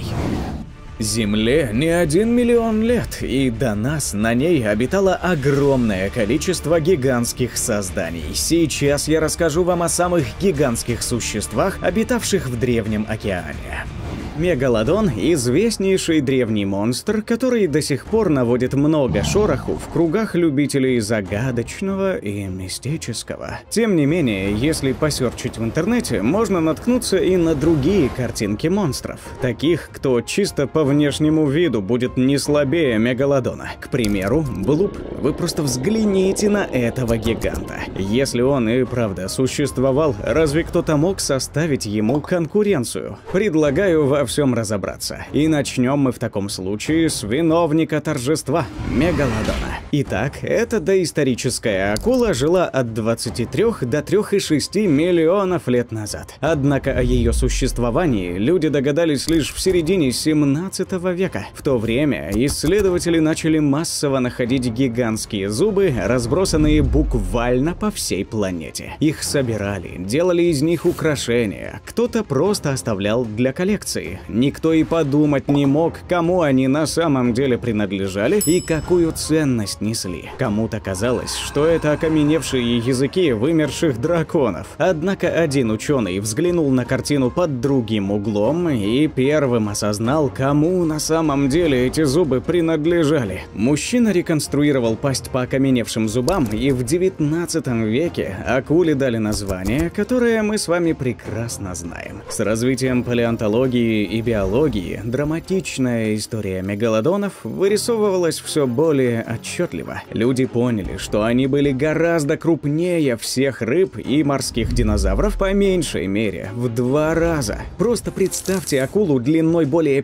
Земле не 1 миллион лет, и до нас на ней обитало огромное количество гигантских созданий. Сейчас я расскажу вам о самых гигантских существах, обитавших в Древнем океане. Мегалодон – известнейший древний монстр, который до сих пор наводит много шороху в кругах любителей загадочного и мистического. Тем не менее, если посерчить в интернете, можно наткнуться и на другие картинки монстров, таких, кто чисто по внешнему виду будет не слабее Мегалодона. К примеру, Блуп. Вы просто взгляните на этого гиганта. Если он и правда существовал, разве кто-то мог составить ему конкуренцию? Предлагаю во всем разобраться. И начнем мы в таком случае с виновника торжества – Мегалодона. Итак, эта доисторическая акула жила от 23 до 3,6 миллионов лет назад. Однако о ее существовании люди догадались лишь в середине 17 века. В то время исследователи начали массово находить гигантские зубы, разбросанные буквально по всей планете. Их собирали, делали из них украшения, кто-то просто оставлял для коллекции. Никто и подумать не мог, кому они на самом деле принадлежали и какую ценность несли. Кому-то казалось, что это окаменевшие языки вымерших драконов. Однако один ученый взглянул на картину под другим углом и первым осознал, кому на самом деле эти зубы принадлежали. Мужчина реконструировал пасть по окаменевшим зубам, и в 19 веке акуле дали название, которое мы с вами прекрасно знаем. С развитием палеонтологии и биологии драматичная история мегалодонов вырисовывалась все более отчетливо. Люди поняли, что они были гораздо крупнее всех рыб и морских динозавров, по меньшей мере в 2 раза. Просто представьте акулу длиной более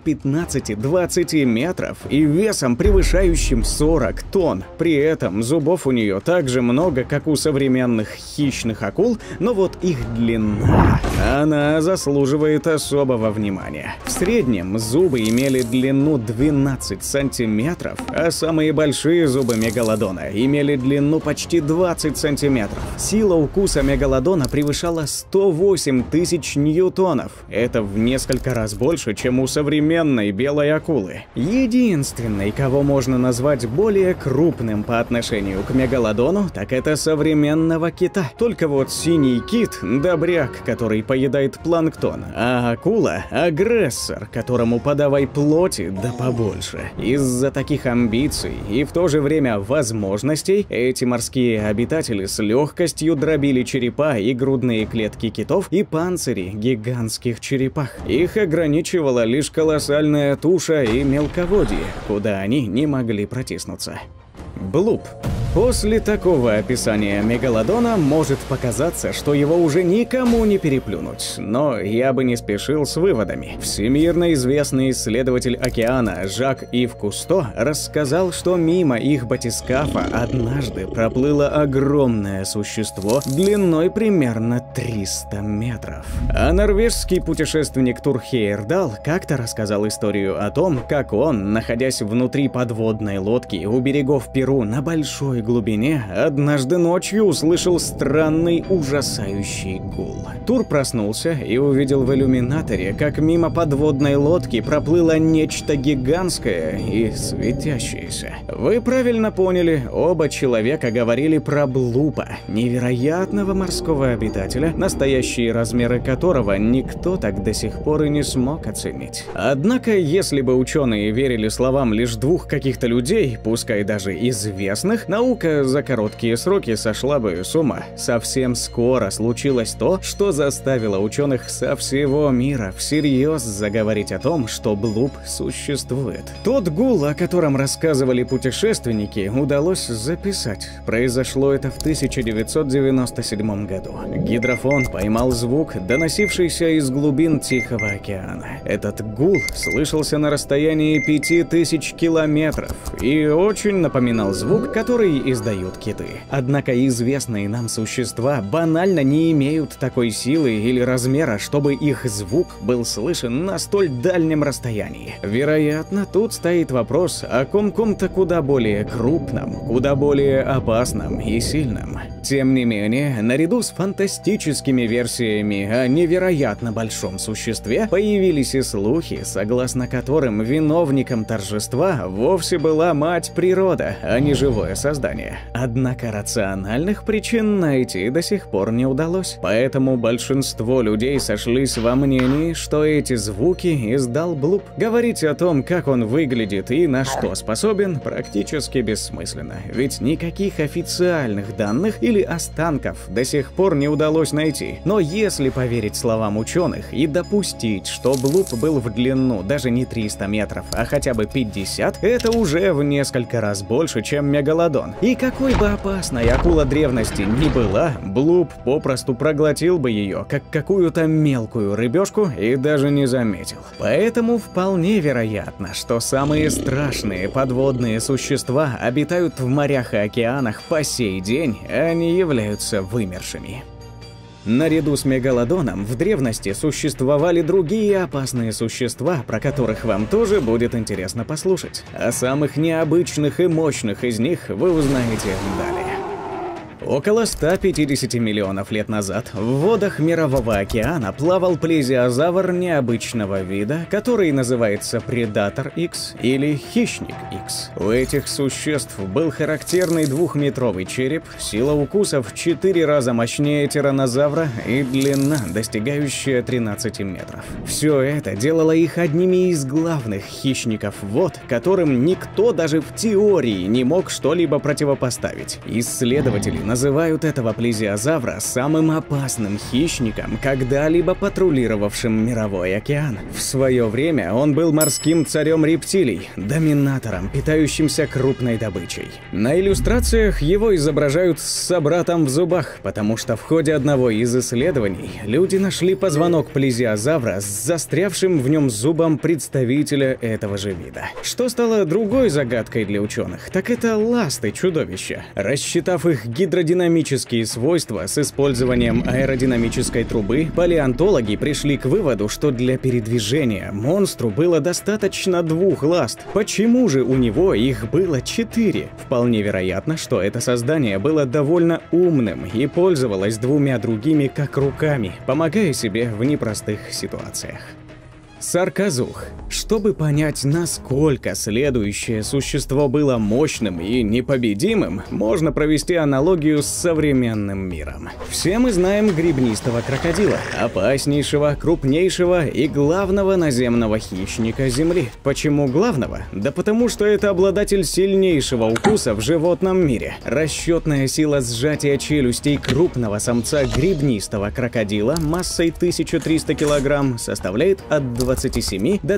15-20 метров и весом превышающим 40 тонн. При этом зубов у нее так же много, как у современных хищных акул, но вот их длина, она заслуживает особого внимания. В среднем зубы имели длину 12 сантиметров, а самые большие зубы мегалодона имели длину почти 20 сантиметров. Сила укуса мегалодона превышала 108 тысяч ньютонов. Это в несколько раз больше, чем у современной белой акулы. Единственный, кого можно назвать более крупным по отношению к мегалодону, так это современного кита. Только вот синий кит – добряк, который поедает планктон, а акула – огромная агрессор, которому подавай плоти да побольше. Из-за таких амбиций и в то же время возможностей эти морские обитатели с легкостью дробили черепа и грудные клетки китов и панцири гигантских черепах. Их ограничивала лишь колоссальная туша и мелководье, куда они не могли протиснуться. Блуп. После такого описания мегалодона может показаться, что его уже никому не переплюнуть, но я бы не спешил с выводами. Всемирно известный исследователь океана Жак-Ив Кусто рассказал, что мимо их батискафа однажды проплыло огромное существо длиной примерно 300 метров. А норвежский путешественник Тур Хейердал как-то рассказал историю о том, как он, находясь внутри подводной лодки у берегов Перу на большой глубине, однажды ночью услышал странный ужасающий гул. Тур проснулся и увидел в иллюминаторе, как мимо подводной лодки проплыло нечто гигантское и светящееся. Вы правильно поняли, оба человека говорили про Блупа, невероятного морского обитателя, настоящие размеры которого никто так до сих пор и не смог оценить. Однако, если бы ученые верили словам лишь двух каких-то людей, пускай даже известных, наука за короткие сроки сошла бы с ума. Совсем скоро случилось то, что заставило ученых со всего мира всерьез заговорить о том, что Блуп существует. Тот гул, о котором рассказывали путешественники, удалось записать. Произошло это в 1997 году. Гидрофон поймал звук, доносившийся из глубин Тихого океана. Этот гул слышался на расстоянии 5000 километров и очень напоминал звук, который издают киты. Однако известные нам существа банально не имеют такой силы или размера, чтобы их звук был слышен на столь дальнем расстоянии. Вероятно, тут стоит вопрос о ком-то куда более крупном, куда более опасном и сильном. Тем не менее, наряду с фантастическими версиями о невероятно большом существе появились и слухи, согласно которым виновником торжества вовсе была мать природа, а не живое создание. Однако рациональных причин найти до сих пор не удалось. Поэтому большинство людей сошлись во мнении, что эти звуки издал Блуп. Говорить о том, как он выглядит и на что способен, практически бессмысленно. Ведь никаких официальных данных или останков до сих пор не удалось найти. Но если поверить словам ученых и допустить, что Блуп был в длину даже не 300 метров, а хотя бы 50, это уже в несколько раз больше, чем мегалодон. И какой бы опасной акула древности ни была, Блуп попросту проглотил бы ее, как какую-то мелкую рыбешку, и даже не заметил. Поэтому вполне вероятно, что самые страшные подводные существа обитают в морях и океанах по сей день, а не являются вымершими. Наряду с мегалодоном в древности существовали другие опасные существа, про которых вам тоже будет интересно послушать. О самых необычных и мощных из них вы узнаете далее. Около 150 миллионов лет назад в водах Мирового океана плавал плезиозавр необычного вида, который называется Предатор Икс или Хищник Икс. У этих существ был характерный двухметровый череп, сила укусов в 4 раза мощнее тираннозавра и длина, достигающая 13 метров. Все это делало их одними из главных хищников вод, которым никто даже в теории не мог что-либо противопоставить. Исследователи называют этого плезиозавра самым опасным хищником, когда-либо патрулировавшим Мировой океан. В свое время он был морским царем рептилий, доминатором, питающимся крупной добычей. На иллюстрациях его изображают с собратом в зубах, потому что в ходе одного из исследований люди нашли позвонок плезиозавра с застрявшим в нем зубом представителя этого же вида. Что стало другой загадкой для ученых, так это ласты чудовища. Рассчитав их гидродинамические свойства с использованием аэродинамической трубы, палеонтологи пришли к выводу, что для передвижения монстру было достаточно 2 ласт. Почему же у него их было 4? Вполне вероятно, что это создание было довольно умным и пользовалось 2 другими как руками, помогая себе в непростых ситуациях. Сарказух. Чтобы понять, насколько следующее существо было мощным и непобедимым, можно провести аналогию с современным миром. Все мы знаем гребнистого крокодила, опаснейшего, крупнейшего и главного наземного хищника Земли. Почему главного? Да потому что это обладатель сильнейшего укуса в животном мире. Расчетная сила сжатия челюстей крупного самца гребнистого крокодила массой 1300 кг составляет от 27 до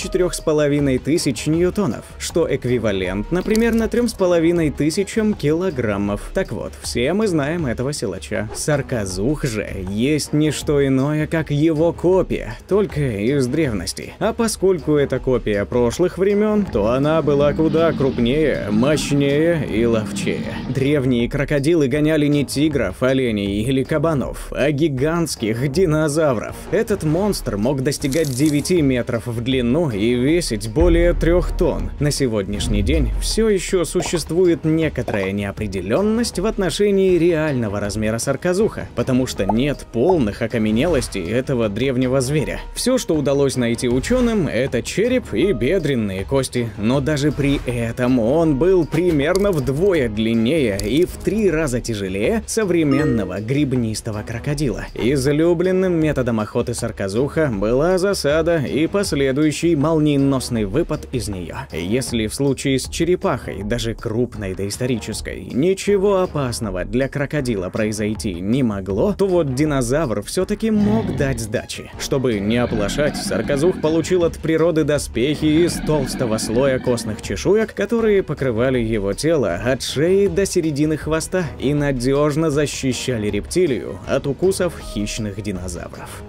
34,5 тысяч ньютонов, что эквивалентно примерно 3,5 тысячам килограммов. Так вот, все мы знаем этого силача. Сарказух же есть не что иное, как его копия, только из древности. А поскольку это копия прошлых времен, то она была куда крупнее, мощнее и ловчее. Древние крокодилы гоняли не тигров, оленей или кабанов, а гигантских динозавров. Этот монстр мог достигать 9 метров в длину и весить более 3 тонн. На сегодняшний день все еще существует некоторая неопределенность в отношении реального размера сарказуха, потому что нет полных окаменелостей этого древнего зверя. Все, что удалось найти ученым, это череп и бедренные кости, но даже при этом он был примерно вдвое длиннее и в 3 раза тяжелее современного гребнистого крокодила. Излюбленным методом охоты сарказуха была засада и последующий молниеносный выпад из нее. Если в случае с черепахой, даже крупной доисторической, ничего опасного для крокодила произойти не могло, то вот динозавр все-таки мог дать сдачи. Чтобы не оплошать, сарказух получил от природы доспехи из толстого слоя костных чешуек, которые покрывали его тело от шеи до середины хвоста и надежно защищали рептилию от укусов хищных динозавров.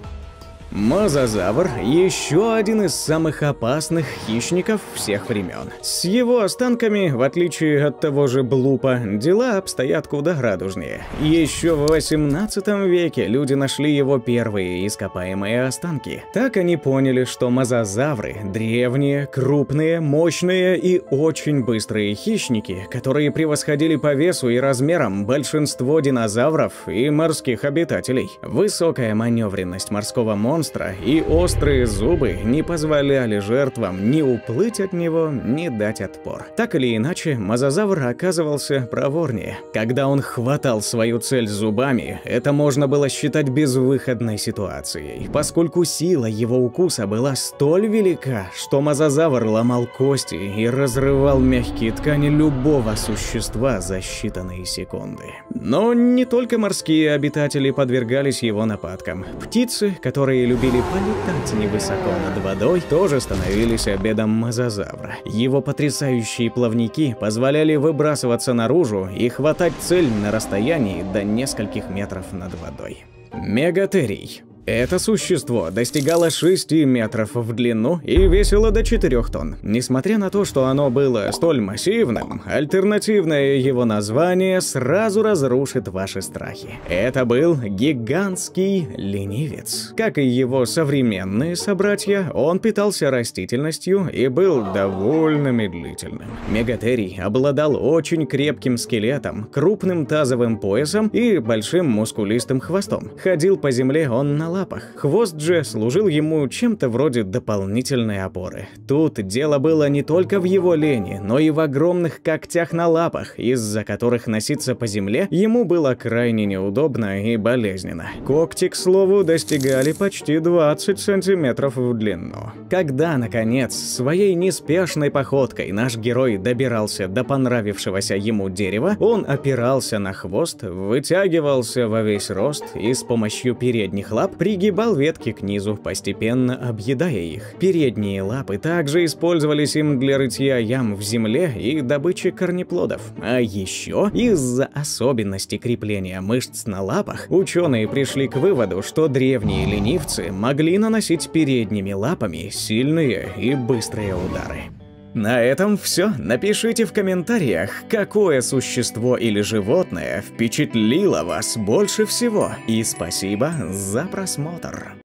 Мозазавр – еще один из самых опасных хищников всех времен. С его останками, в отличие от того же Блупа, дела обстоят куда радужнее. Еще в 18 веке люди нашли его первые ископаемые останки. Так они поняли, что мозазавры – древние, крупные, мощные и очень быстрые хищники, которые превосходили по весу и размерам большинство динозавров и морских обитателей. Высокая маневренность морского монстра и острые зубы не позволяли жертвам ни уплыть от него, ни дать отпор. Так или иначе, мозазавр оказывался проворнее. Когда он хватал свою цель зубами, это можно было считать безвыходной ситуацией, поскольку сила его укуса была столь велика, что мозазавр ломал кости и разрывал мягкие ткани любого существа за считанные секунды. Но не только морские обитатели подвергались его нападкам. Птицы, которые любили полетать невысоко над водой, тоже становились обедом мозазавра. Его потрясающие плавники позволяли выбрасываться наружу и хватать цель на расстоянии до нескольких метров над водой. Мегатерий. Это существо достигало 6 метров в длину и весило до 4 тонн. Несмотря на то, что оно было столь массивным, альтернативное его название сразу разрушит ваши страхи. Это был гигантский ленивец. Как и его современные собратья, он питался растительностью и был довольно медлительным. Мегатерий обладал очень крепким скелетом, крупным тазовым поясом и большим мускулистым хвостом. Ходил по земле он на лапах. Хвост же служил ему чем-то вроде дополнительной опоры. Тут дело было не только в его лени, но и в огромных когтях на лапах, из-за которых носиться по земле ему было крайне неудобно и болезненно. Когти, к слову, достигали почти 20 сантиметров в длину. Когда, наконец, своей неспешной походкой наш герой добирался до понравившегося ему дерева, он опирался на хвост, вытягивался во весь рост и с помощью передних лап пригибал ветки к низу, постепенно объедая их. Передние лапы также использовались им для рытья ям в земле и добычи корнеплодов. А еще из-за особенностей крепления мышц на лапах ученые пришли к выводу, что древние ленивцы могли наносить передними лапами сильные и быстрые удары. На этом все. Напишите в комментариях, какое существо или животное впечатлило вас больше всего. И спасибо за просмотр.